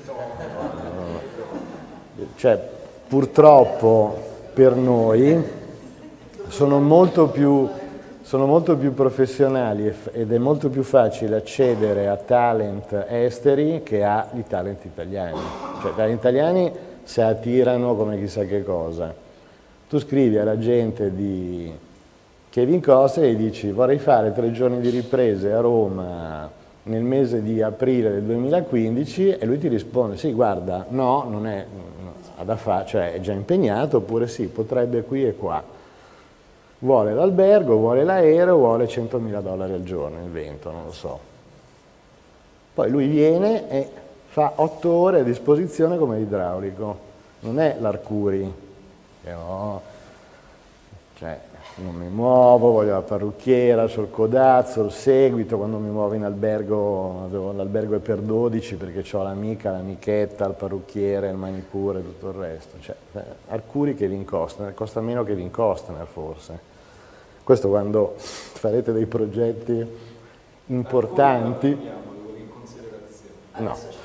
cioè, purtroppo per noi sono molto più sono molto più professionali ed è molto più facile accedere a talent esteri che agli talent italiani. Cioè, i talent italiani si attirano come chissà che cosa. Tu scrivi alla gente di Kevin Costner e gli dici vorrei fare tre giorni di riprese a Roma nel mese di aprile del duemilaquindici e lui ti risponde sì, guarda, no, non è no, da fare, cioè è già impegnato, oppure sì, potrebbe qui e qua. Vuole l'albergo, vuole l'aereo, vuole centomila dollari al giorno, invento, non lo so. Poi lui viene e fa otto ore a disposizione come idraulico, non è l'Arcuri. No, cioè non mi muovo, voglio la parrucchiera, c'ho il codazzo, il seguito, quando mi muovo in albergo, l'albergo è per dodici perché ho l'amica, l'amichetta, il parrucchiere, il manicure e tutto il resto. Cioè, Arcuri Kevin Costner, costa meno Kevin Costner forse. Questo quando farete dei progetti importanti. No.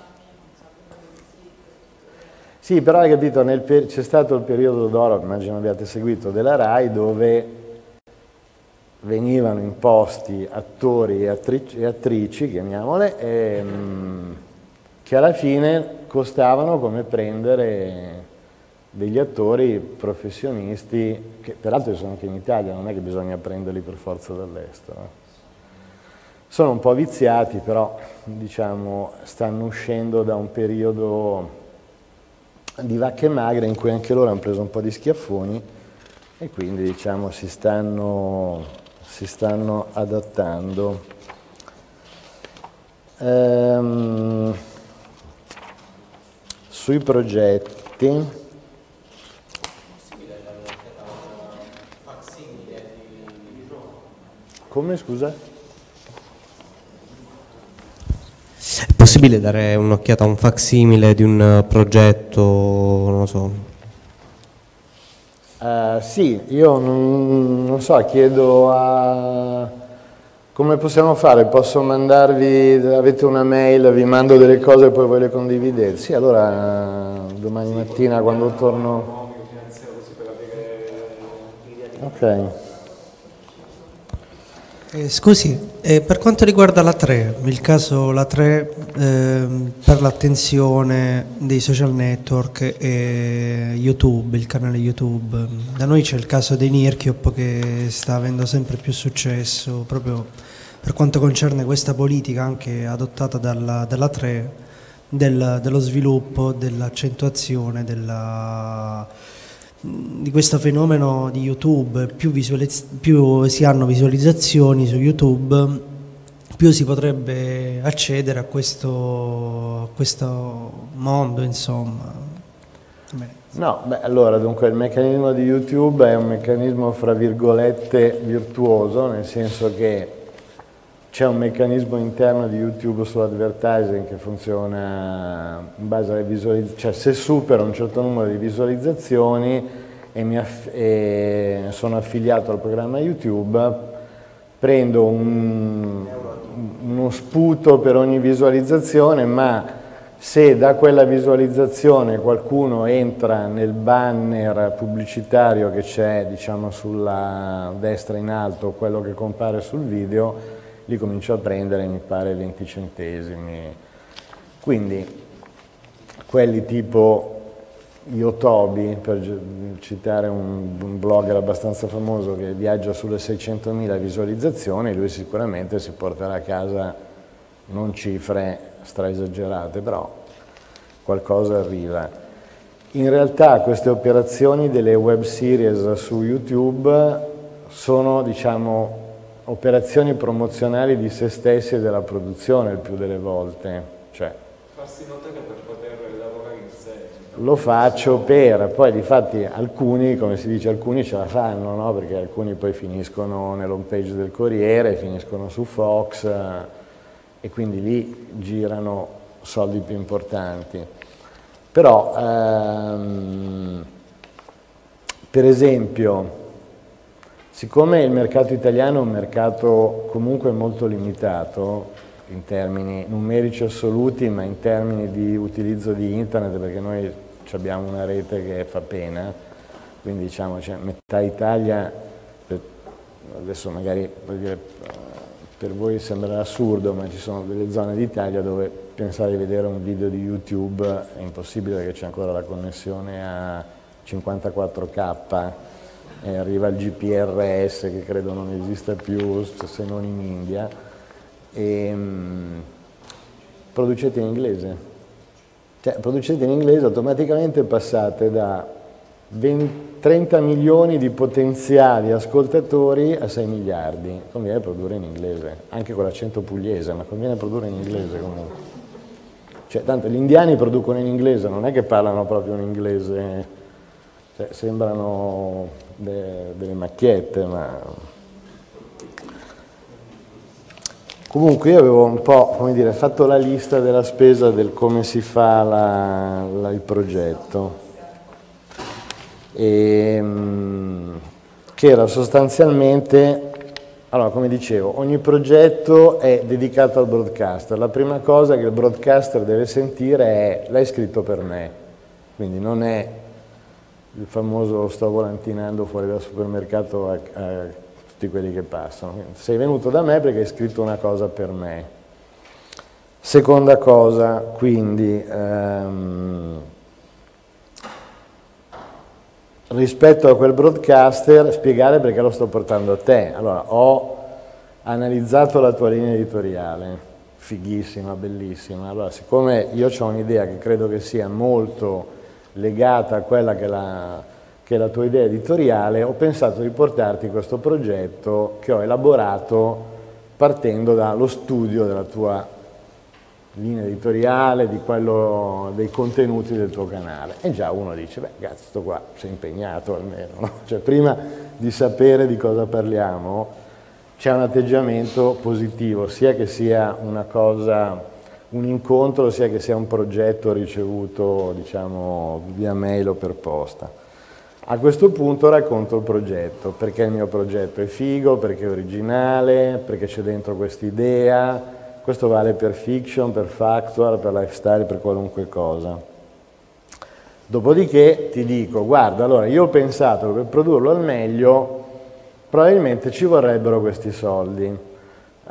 Sì, però hai capito, c'è stato il periodo d'oro, immagino abbiate seguito, della RAI, dove venivano imposti attori e attrici, e attrici chiamiamole, e, mh, che alla fine costavano come prendere degli attori professionisti, che peraltro sono anche in Italia, non è che bisogna prenderli per forza dall'estero. Sono un po' viziati, però diciamo stanno uscendo da un periodo di vacche magre in cui anche loro hanno preso un po' di schiaffoni e quindi diciamo si stanno, si stanno adattando. Ehm, sui progetti come scusa?
È possibile dare un'occhiata a un facsimile di un progetto, non lo so?
Uh, sì, io non, non so, chiedo a... come possiamo fare? Posso mandarvi, avete una mail, vi mando delle cose e poi voi le condividete? Sì, allora domani mattina quando torno... Ok.
Eh, scusi, eh, per quanto riguarda la tre, il caso la tre eh, per l'attenzione dei social network e YouTube, il canale YouTube, da noi c'è il caso dei Nirchiop che sta avendo sempre più successo proprio per quanto concerne questa politica anche adottata dalla, dalla tre del, dello sviluppo, dell'accentuazione della... di questo fenomeno di YouTube. Più, più si hanno visualizzazioni su YouTube, più si potrebbe accedere a questo, a questo mondo, insomma.
No, beh, allora, dunque il meccanismo di YouTube è un meccanismo fra virgolette virtuoso, nel senso che c'è un meccanismo interno di YouTube sull'advertising che funziona in base alle visualizzazioni, cioè se supera un certo numero di visualizzazioni e, mi aff e sono affiliato al programma YouTube, prendo un, uno sputo per ogni visualizzazione, ma se da quella visualizzazione qualcuno entra nel banner pubblicitario che c'è, diciamo, sulla destra in alto, quello che compare sul video, lì comincio a prendere, mi pare, venti centesimi. Quindi quelli tipo Yotobi, per citare un, un blogger abbastanza famoso che viaggia sulle seicentomila visualizzazioni, lui sicuramente si porterà a casa non cifre stra esagerate, però qualcosa arriva. In realtà queste operazioni delle web series su YouTube sono, diciamo, operazioni promozionali di se stessi e della produzione il più delle volte, cioè
farsi notare per poter lavorare in sé.
Lo faccio per, poi difatti alcuni, come si dice, alcuni ce la fanno, no? Perché alcuni poi finiscono nell'home page del Corriere, finiscono su Fox eh, e quindi lì girano soldi più importanti. Però, ehm, per esempio, siccome il mercato italiano è un mercato comunque molto limitato in termini numerici assoluti, ma in termini di utilizzo di internet, perché noi abbiamo una rete che fa pena, quindi diciamo c'è metà Italia, adesso magari per, dire, per voi sembra assurdo, ma ci sono delle zone d'Italia dove pensare di vedere un video di YouTube è impossibile perché c'è ancora la connessione a cinquantaquattro K e arriva il G P R S che credo non esista più se non in India, e mh, producete in inglese, cioè producete in inglese, automaticamente passate da venti, trenta milioni di potenziali ascoltatori a sei miliardi, conviene produrre in inglese, anche con l'accento pugliese, ma conviene produrre in inglese comunque. Cioè, tanto gli indiani producono in inglese, non è che parlano proprio un inglese, cioè, sembrano de, delle macchiette, ma... Comunque io avevo un po', come dire, fatto la lista della spesa del come si fa la, la, il progetto, e, mh, che era sostanzialmente, allora come dicevo, ogni progetto è dedicato al broadcaster. La prima cosa che il broadcaster deve sentire è: l'hai scritto per me, quindi non è il famoso sto volantinando fuori dal supermercato a, a tutti quelli che passano. Quindi, sei venuto da me perché hai scritto una cosa per me. Seconda cosa, quindi ehm, rispetto a quel broadcaster spiegare perché lo sto portando a te. Allora, ho analizzato la tua linea editoriale, fighissima, bellissima. Allora, siccome io ho un'idea che credo che sia molto legata a quella che è la, che è la tua idea editoriale, ho pensato di portarti questo progetto che ho elaborato partendo dallo studio della tua linea editoriale, di quello, dei contenuti del tuo canale. E già uno dice: beh, cazzo, sto qua, sei impegnato almeno, no? Cioè, prima di sapere di cosa parliamo c'è un atteggiamento positivo, sia che sia una cosa, un incontro, sia che sia un progetto ricevuto, diciamo, via mail o per posta. A questo punto racconto il progetto, perché il mio progetto è figo, perché è originale, perché c'è dentro quest'idea. Questo vale per fiction, per factual, per lifestyle, per qualunque cosa. Dopodiché ti dico: guarda, allora io ho pensato che per produrlo al meglio probabilmente ci vorrebbero questi soldi. Uh,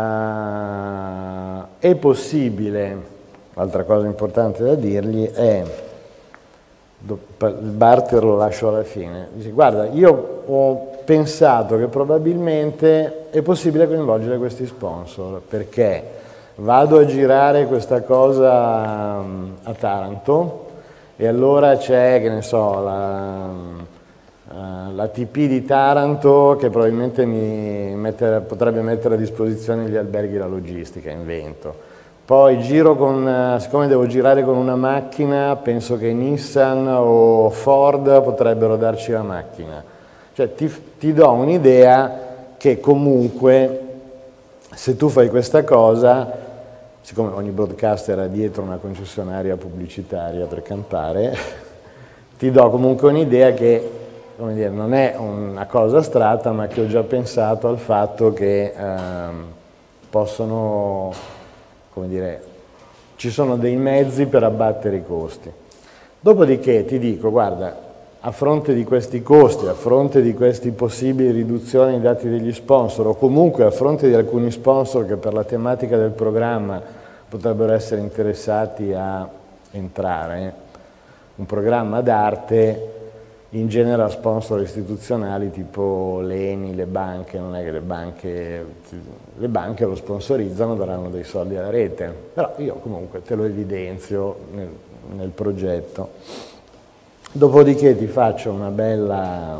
è possibile, altra cosa importante da dirgli è, il barter lo lascio alla fine, dice: guarda, io ho pensato che probabilmente è possibile coinvolgere questi sponsor, perché vado a girare questa cosa a Taranto e allora c'è, che ne so, la, la T P di Taranto che probabilmente mi mette, potrebbe mettere a disposizione gli alberghi e la logistica, invento. Poi giro con, siccome devo girare con una macchina, penso che Nissan o Ford potrebbero darci la macchina. Cioè ti, ti do un'idea che comunque, se tu fai questa cosa, siccome ogni broadcaster ha dietro una concessionaria pubblicitaria per campare, ti do comunque un'idea che, come dire, non è una cosa astratta, ma che ho già pensato al fatto che ehm, possono, come dire, ci sono dei mezzi per abbattere i costi. Dopodiché ti dico: guarda, a fronte di questi costi, a fronte di queste possibili riduzioni dati degli sponsor, o comunque a fronte di alcuni sponsor che per la tematica del programma potrebbero essere interessati a entrare, un programma d'arte in genere ha sponsor istituzionali tipo l'Eni, le banche, non è che le banche, le banche lo sponsorizzano, daranno dei soldi alla rete, però io comunque te lo evidenzio nel, nel progetto. Dopodiché ti faccio una bella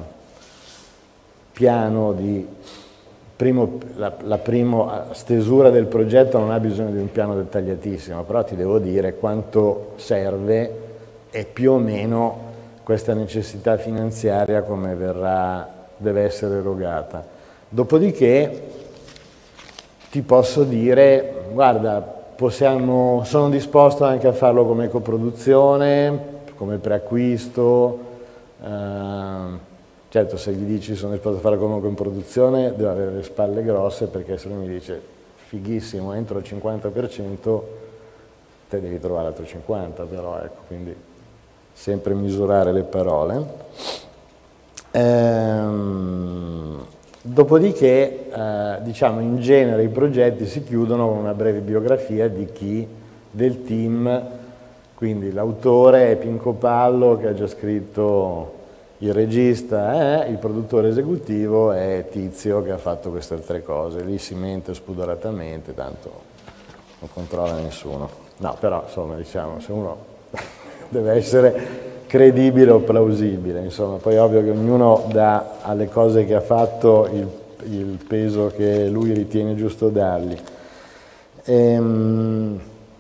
piano di, primo, la, la prima stesura del progetto non ha bisogno di un piano dettagliatissimo, però ti devo dire quanto serve e più o meno questa necessità finanziaria come verrà, deve essere erogata. Dopodiché ti posso dire: guarda, possiamo, sono disposto anche a farlo come coproduzione, come preacquisto, eh, certo se gli dici sono disposto a fare come coproduzione deve avere le spalle grosse, perché se lui mi dice fighissimo entro il cinquanta per cento te devi trovare altro cinquanta per cento, però ecco, quindi sempre misurare le parole. Ehm, Dopodiché, eh, diciamo, in genere i progetti si chiudono con una breve biografia di chi del team, quindi l'autore è Pinco Pallo che ha già scritto, il regista è, il produttore esecutivo è Tizio che ha fatto queste tre cose, lì si mente spudoratamente, tanto non controlla nessuno. No, però insomma diciamo, se uno deve essere credibile o plausibile, insomma, poi è ovvio che ognuno dà alle cose che ha fatto il, il peso che lui ritiene giusto dargli. Ehm,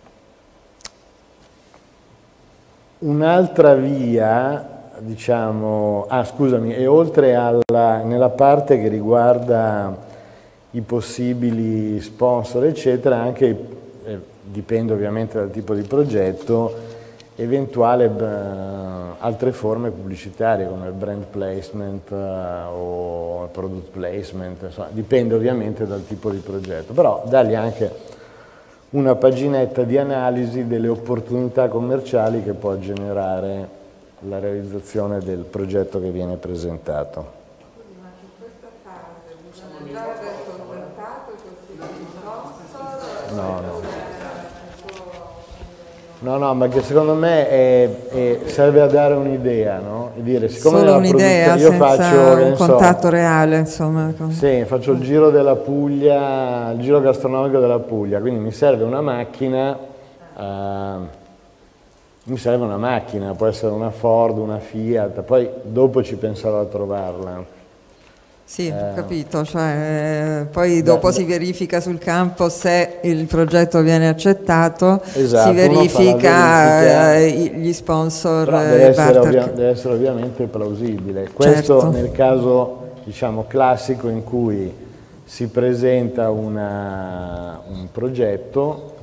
Un'altra via, diciamo, ah scusami, e oltre alla, nella parte che riguarda i possibili sponsor, eccetera, anche, eh, dipende ovviamente dal tipo di progetto, eventuali eh, altre forme pubblicitarie come il brand placement eh, o il product placement, insomma, dipende ovviamente dal tipo di progetto, però dargli anche una paginetta di analisi delle opportunità commerciali che può generare la realizzazione del progetto che viene presentato.
Ma in questa fase bisogna già aver contattato questi sponsor?
No, no. No, no, ma che secondo me è, è, serve a dare un'idea, no? E dire, siccome
solo un'idea,
io
senza
faccio, che
un
ne so,
contatto reale, insomma.
sì, faccio il giro della Puglia, il giro gastronomico della Puglia, quindi mi serve una macchina, eh, mi serve una macchina, può essere una Ford, una Fiat, poi dopo ci penserò a trovarla.
Sì,
Eh,
ho capito, cioè, poi dopo
beh,
si verifica sul campo se il progetto viene accettato,
esatto,
si verifica eh, gli sponsor.
Però deve,
eh,
essere ovvia,
che...
deve essere ovviamente plausibile. Questo
certo.
Nel caso, diciamo, classico in cui si presenta una, un progetto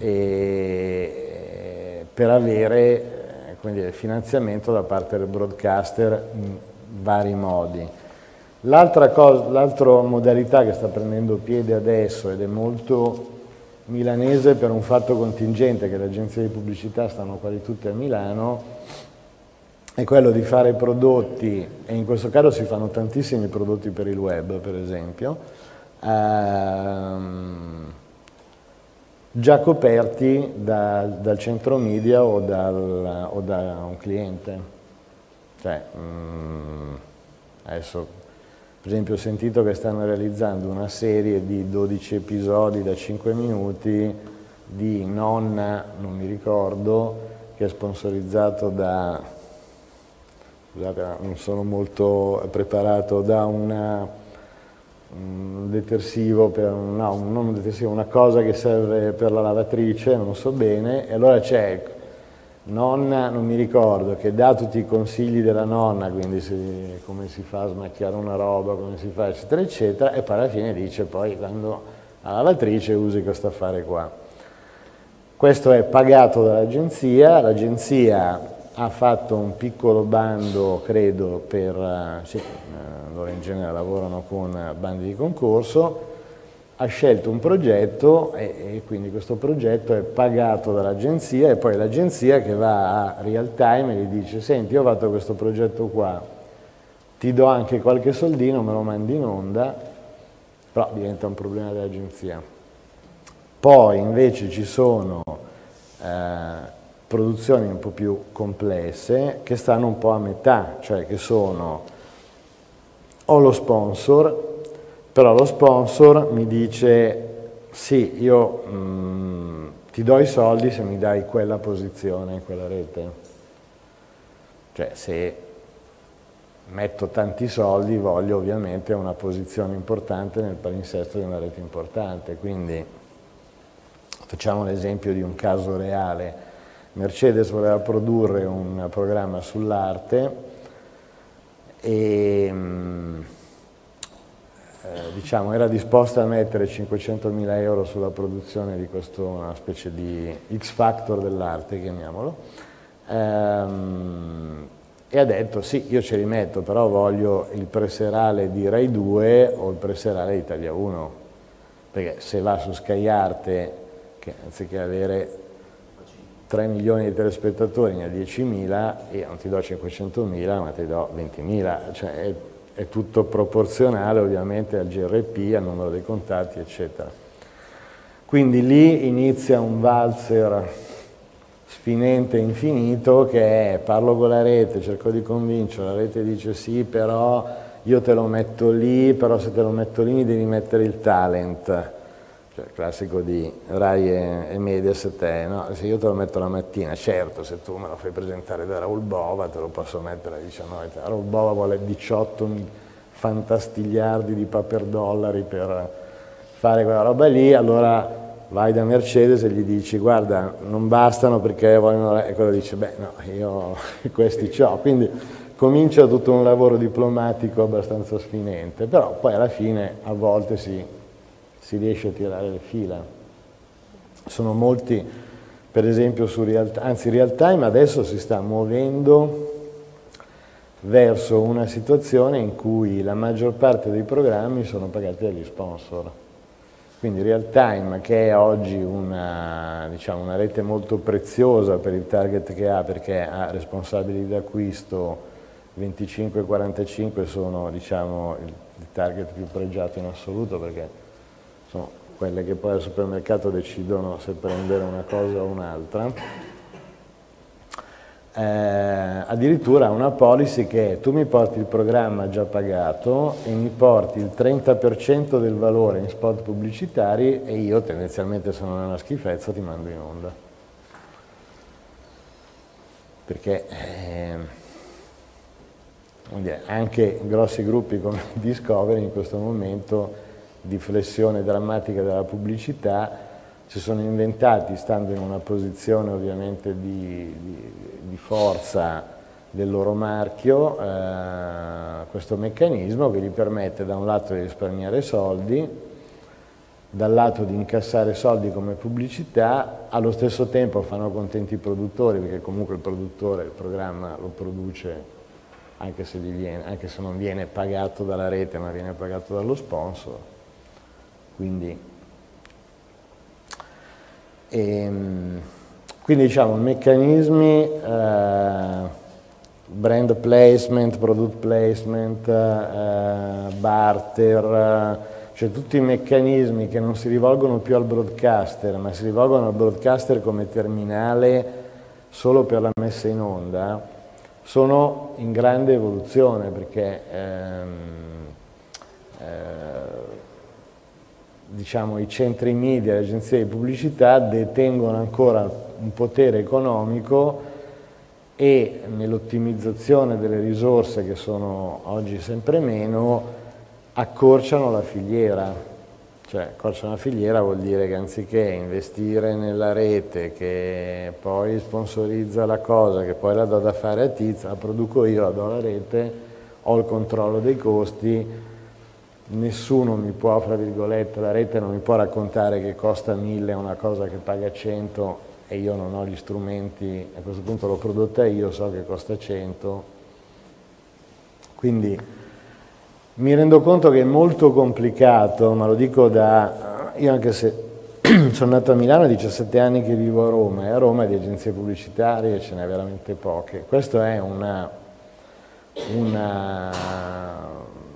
e, per avere quindi, il finanziamento da parte del broadcaster in vari modi. L'altra modalità che sta prendendo piede adesso ed è molto milanese per un fatto contingente, che le agenzie di pubblicità stanno quasi tutte a Milano, è quello di fare prodotti, e in questo caso si fanno tantissimi prodotti per il web, per esempio, ehm, già coperti da, dal centro media o, dal, o da un cliente. Cioè, mm, adesso... Per esempio ho sentito che stanno realizzando una serie di dodici episodi da cinque minuti di Nonna, non mi ricordo, che è sponsorizzato da, scusate non sono molto preparato, da una, un detersivo, per, no, non un detersivo, una cosa che serve per la lavatrice, non so bene, e allora c'è Nonna, non mi ricordo, che dà tutti i consigli della nonna, quindi si, come si fa a smacchiare una roba, come si fa, eccetera, eccetera, e poi alla fine dice poi quando la lavatrice usi questo affare qua. Questo è pagato dall'agenzia, l'agenzia ha fatto un piccolo bando, credo, per, sì, loro in genere lavorano con bandi di concorso, ha scelto un progetto e, e quindi questo progetto è pagato dall'agenzia e poi l'agenzia che va a real time e gli dice senti io ho fatto questo progetto qua, ti do anche qualche soldino, me lo mandi in onda, però diventa un problema dell'agenzia. Poi invece ci sono eh, produzioni un po' più complesse che stanno un po' a metà, cioè che sono o lo sponsor, però lo sponsor mi dice sì, io mh, ti do i soldi se mi dai quella posizione in quella rete. Cioè se metto tanti soldi voglio ovviamente una posizione importante nel palinsesto di una rete importante. Quindi facciamo l'esempio di un caso reale. Mercedes voleva produrre un programma sull'arte e mh, Eh, diciamo, era disposta a mettere cinquecentomila euro sulla produzione di questo, una specie di X Factor dell'arte, chiamiamolo, ehm, e ha detto sì, io ce li metto, però voglio il preserale di Rai due o il preserale di Italia uno, perché se va su Sky Arte, che anziché avere tre milioni di telespettatori ne ha diecimila, io non ti do cinquecentomila ma ti do ventimila, cioè è, è tutto proporzionale ovviamente al G R P, al numero dei contatti, eccetera. Quindi lì inizia un valzer sfinente infinito che è: parlo con la rete, cerco di convincere, la rete dice sì, però io te lo metto lì, però se te lo metto lì mi devi mettere il talent, cioè il classico di Rai e, e Mediaset, eh, no? Se io te lo metto la mattina, certo, se tu me lo fai presentare da Raul Bova te lo posso mettere alle diciannove, Raul Bova vuole diciotto fantastigliardi di paper dollari per fare quella roba lì, allora vai da Mercedes e gli dici guarda non bastano perché vogliono, e quello dice beh no, io questi c'ho, quindi comincia tutto un lavoro diplomatico abbastanza sfinente, però poi alla fine a volte si, si riesce a tirare le fila. Sono molti, per esempio su real, anzi real time adesso si sta muovendo verso una situazione in cui la maggior parte dei programmi sono pagati dagli sponsor. Quindi real time, che è oggi una, diciamo, una rete molto preziosa per il target che ha, perché ha responsabili d'acquisto venticinque quarantacinque, sono diciamo, il, il target più pregiato in assoluto, perché sono quelle che poi al supermercato decidono se prendere una cosa o un'altra. Eh, addirittura una policy che tu mi porti il programma già pagato e mi porti il trenta per cento del valore in spot pubblicitari e io tendenzialmente, se non è una schifezza, ti mando in onda. Perché eh, anche grossi gruppi come Discovery in questo momento di flessione drammatica della pubblicità si sono inventati, stando in una posizione ovviamente di, di, di forza del loro marchio, eh, questo meccanismo che gli permette da un lato di risparmiare soldi, dal lato di incassare soldi come pubblicità, allo stesso tempo fanno contenti i produttori, perché comunque il produttore il programma lo produce anche se, gli viene, anche se non viene pagato dalla rete ma viene pagato dallo sponsor. Quindi E, quindi diciamo meccanismi, eh, brand placement, product placement, eh, barter, cioè tutti i meccanismi che non si rivolgono più al broadcaster, ma si rivolgono al broadcaster come terminale solo per la messa in onda, sono in grande evoluzione, perché ehm, eh, diciamo, i centri media, le agenzie di pubblicità detengono ancora un potere economico e nell'ottimizzazione delle risorse, che sono oggi sempre meno, accorciano la filiera. Cioè, accorciano la filiera vuol dire che anziché investire nella rete che poi sponsorizza la cosa, che poi la do da fare a Tizia, la produco io, la do alla rete, ho il controllo dei costi, nessuno mi può, fra virgolette, la rete non mi può raccontare che costa mille una cosa che paga cento e io non ho gli strumenti, a questo punto l'ho prodotta io, so che costa cento. Quindi mi rendo conto che è molto complicato, ma lo dico da... io anche se sono nato a Milano, ho diciassette anni che vivo a Roma, e a Roma di agenzie pubblicitarie ce n'è veramente poche. Questo è una... una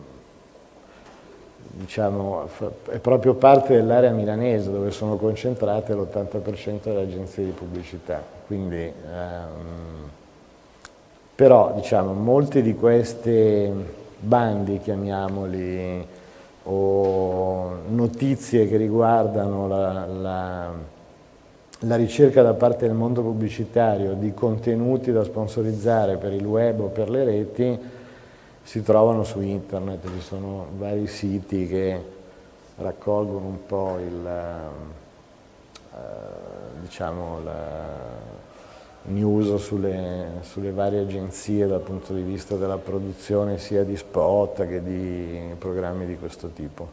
diciamo, è proprio parte dell'area milanese dove sono concentrate l'ottanta per cento delle agenzie di pubblicità. Quindi, ehm, però diciamo, molti di questi bandi, chiamiamoli, o notizie che riguardano la, la, la ricerca da parte del mondo pubblicitario di contenuti da sponsorizzare per il web o per le reti, si trovano su internet. Ci sono vari siti che raccolgono un po' il, eh, diciamo, la news sulle, sulle varie agenzie dal punto di vista della produzione sia di spot che di programmi di questo tipo.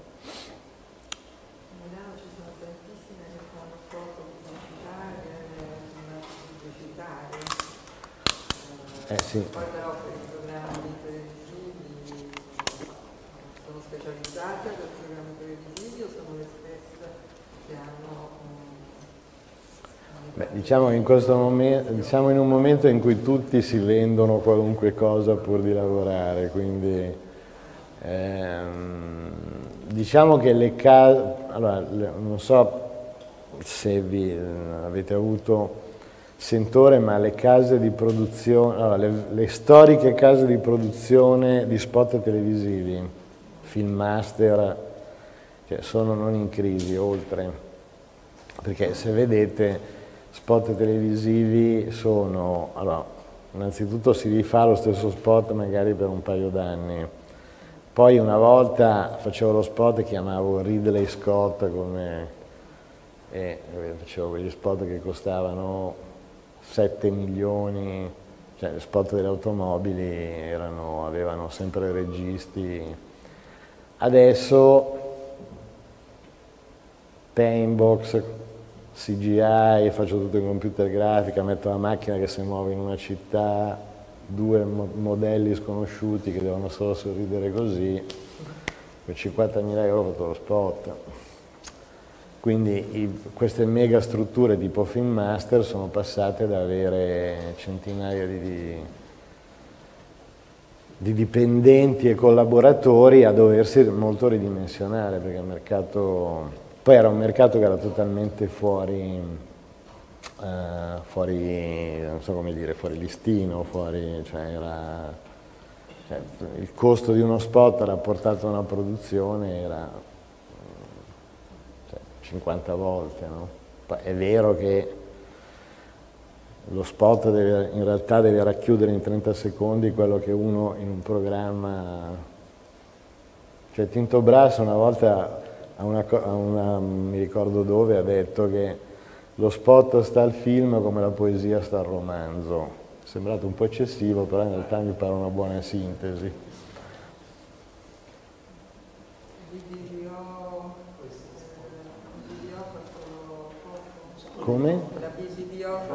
A Milano ci sono tantissime che fanno foto pubblicitarie, pubblicitarie.
Eh, sì.
Poi però per i programmi televisivi sono specializzate per programmi televisivi o sono le stesse che hanno...
Beh, diciamo che in questo momento, siamo in un momento in cui tutti si vendono qualunque cosa pur di lavorare, quindi Ehm, diciamo che le case, allora, le, non so se vi eh, avete avuto sentore, ma le case di produzione, allora, le, le storiche case di produzione di spot televisivi, Filmmaster, cioè, sono non in crisi, oltre, perché se vedete spot televisivi sono, allora, innanzitutto si rifà lo stesso spot magari per un paio d'anni, poi una volta facevo lo spot e chiamavo Ridley Scott come, e facevo quegli spot che costavano sette milioni, cioè le spot delle automobili erano, avevano sempre registi. Adesso Paintbox, C G I, faccio tutto in computer grafica, metto la macchina che si muove in una città, due mo modelli sconosciuti che devono solo sorridere così, per cinquantamila euro ho fatto lo spot. Quindi i, queste mega strutture tipo Filmmaster sono passate da avere centinaia di, di, di dipendenti e collaboratori a doversi molto ridimensionare, perché il mercato, poi era un mercato che era totalmente fuori, eh, fuori, non so come dire, fuori listino, fuori, cioè era, cioè il costo di uno spot rapportato a una produzione era cinquanta volte, no? Poi è vero che lo spot deve, in realtà deve racchiudere in trenta secondi quello che uno in un programma... Cioè Tinto Brass una volta, a una, a una, mi ricordo dove, ha detto che lo spot sta al film come la poesia sta al romanzo. È sembrato un po' eccessivo, però in realtà mi pare una buona sintesi. Come?
La B V D O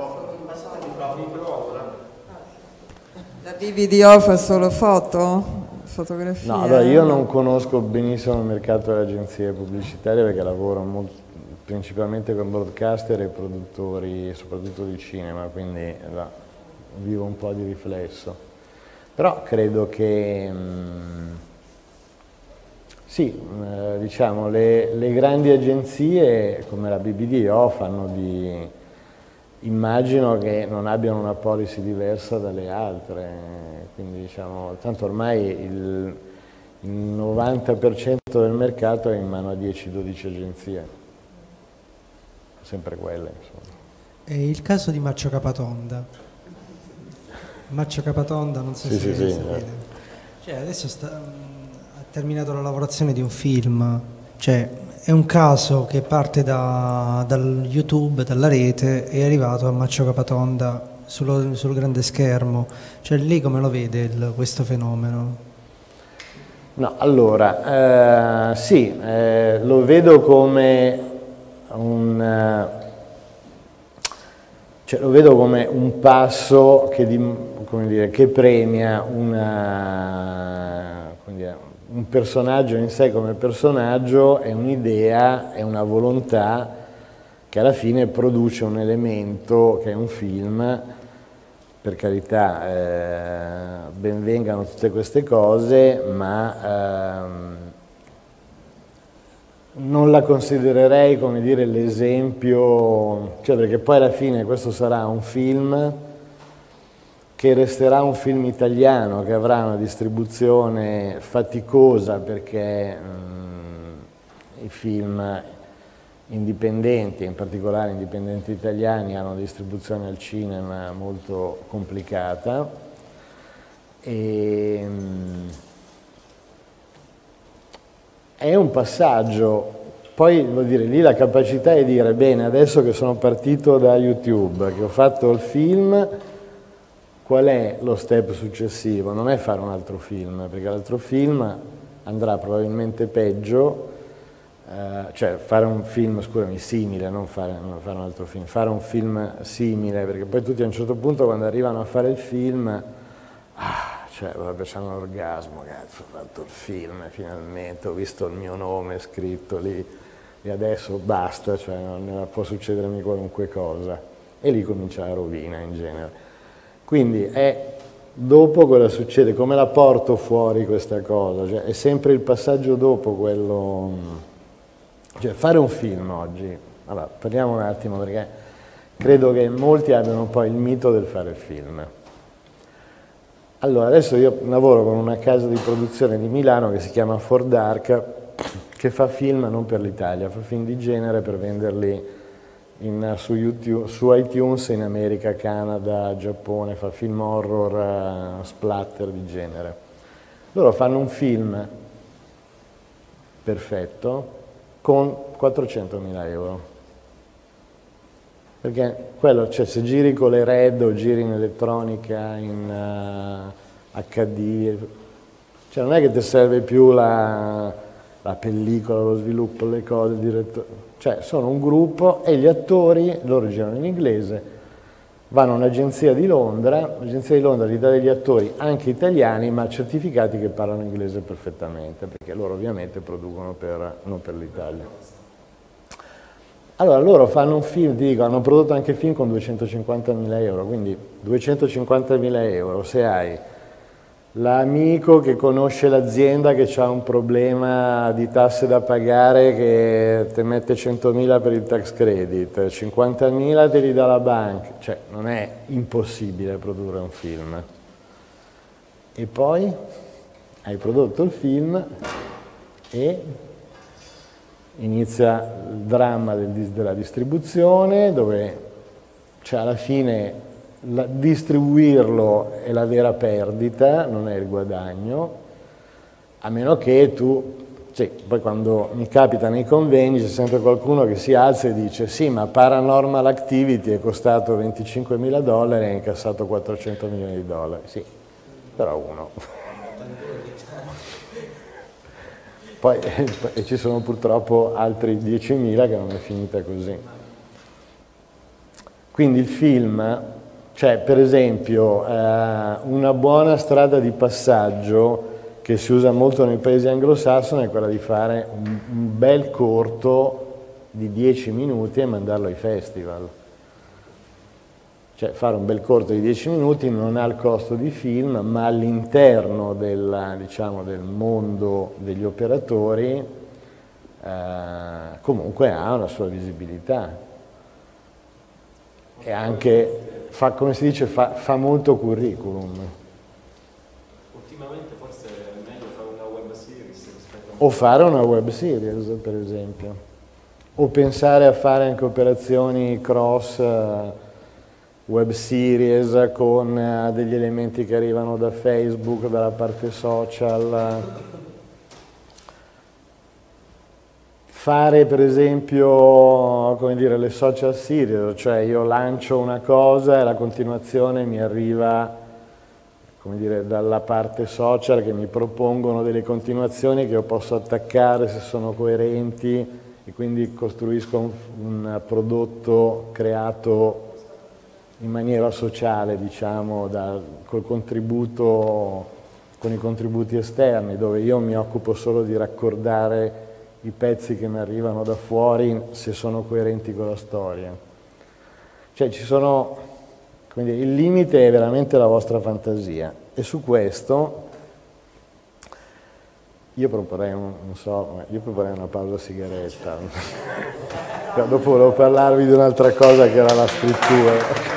fa solo foto? Fotografia?
No, allora io non conosco benissimo il mercato delle agenzie pubblicitarie perché lavoro molto, principalmente con broadcaster e produttori, soprattutto di cinema, quindi là, vivo un po' di riflesso. Però credo che... Mh, Sì, eh, diciamo, le, le grandi agenzie come la B B D O fanno di... immagino che non abbiano una policy diversa dalle altre, quindi diciamo, tanto ormai il, il novanta per cento del mercato è in mano a dieci dodici agenzie, sempre quelle insomma.
E il caso di Maccio Capatonda? Maccio Capatonda, non so
sì,
se
sì,
lo
sì,
sapete.
eh.
Cioè adesso sta... terminato la lavorazione di un film, cioè è un caso che parte da, dal YouTube, dalla rete, è arrivato a Maccio Capatonda sullo, sul grande schermo, cioè lì come lo vede il, questo fenomeno?
No, allora, eh, sì, eh, lo vedo come un, eh, cioè, lo vedo come un passo che, di, come dire, che premia una, come dire, un personaggio in sé come personaggio è un'idea, è una volontà che alla fine produce un elemento che è un film. Per carità, eh, ben vengano tutte queste cose, ma ehm, non la considererei, come dire, l'esempio, cioè perché poi alla fine questo sarà un film che resterà un film italiano, che avrà una distribuzione faticosa perché mh, i film indipendenti, in particolare indipendenti italiani, hanno una distribuzione al cinema molto complicata e mh, è un passaggio. Poi vuol dire, lì la capacità è dire, bene, adesso che sono partito da YouTube, che ho fatto il film, qual è lo step successivo? Non è fare un altro film, perché l'altro film andrà probabilmente peggio, eh, cioè fare un film, scusami, simile, non fare, non fare un altro film, fare un film simile, perché poi tutti a un certo punto quando arrivano a fare il film, ah, cioè, vabbè, c'hanno l'orgasmo, cazzo, ho fatto il film, finalmente, ho visto il mio nome scritto lì, e adesso basta, cioè non può succedermi qualunque cosa. E lì comincia la rovina in genere. Quindi è dopo cosa succede? Come la porto fuori questa cosa? Cioè, è sempre il passaggio dopo quello... Cioè, fare un film oggi, allora, parliamo un attimo perché credo che molti abbiano poi il mito del fare il film. Allora, adesso io lavoro con una casa di produzione di Milano che si chiama For Dark, che fa film non per l'Italia, fa film di genere per venderli in, su, YouTube, su iTunes in America, Canada, Giappone, fa film horror, uh, splatter di genere. Loro fanno un film perfetto con quattrocentomila euro. Perché quello, cioè, se giri con le RED o giri in elettronica, in uh, acca di, cioè non è che ti serve più la, la pellicola, lo sviluppo, le cose, il direttore. Cioè sono un gruppo e gli attori, loro girano in inglese, vanno a un'agenzia di Londra, l'agenzia di Londra gli dà degli attori anche italiani ma certificati che parlano inglese perfettamente, perché loro ovviamente producono per, non per l'Italia. Allora loro fanno un film, ti dico, hanno prodotto anche film con duecentocinquantamila euro, quindi duecentocinquantamila euro, se hai l'amico che conosce l'azienda che ha un problema di tasse da pagare che ti mette centomila per il tax credit, cinquantamila te li dà la banca, cioè non è impossibile produrre un film. E poi hai prodotto il film e inizia il dramma del, della distribuzione dove cioè, alla fine La, distribuirlo è la vera perdita, non è il guadagno, a meno che tu, sì, poi quando mi capita nei convegni c'è sempre qualcuno che si alza e dice sì, ma Paranormal Activity è costato venticinquemila dollari e ha incassato quattrocento milioni di dollari, sì, però uno. Poi e ci sono purtroppo altri diecimila che non è finita così. Quindi il film... Cioè, per esempio, eh, una buona strada di passaggio che si usa molto nei paesi anglosassoni è quella di fare un, un bel corto di dieci minuti e mandarlo ai festival. Cioè, fare un bel corto di dieci minuti non ha il costo di film, ma all'interno del, diciamo, del mondo degli operatori eh, comunque ha una sua visibilità. E anche... Fa, come si dice, fa, fa molto curriculum.
Ultimamente forse è meglio fare una web series rispetto a...
O fare una web series, per esempio. O pensare a fare anche operazioni cross uh, web series con uh, degli elementi che arrivano da Facebook, dalla parte social. Fare per esempio, come dire, le social series, cioè io lancio una cosa e la continuazione mi arriva, come dire, dalla parte social che mi propongono delle continuazioni che io posso attaccare se sono coerenti e quindi costruisco un, un prodotto creato in maniera sociale, diciamo, da, col contributo, con i contributi esterni, dove io mi occupo solo di raccordare i pezzi che mi arrivano da fuori se sono coerenti con la storia. Cioè ci sono, come dire, il limite è veramente la vostra fantasia e su questo io proporrei, un, non so, io proporrei una pausa sigaretta. Dopo volevo parlarvi di un'altra cosa che era la scrittura.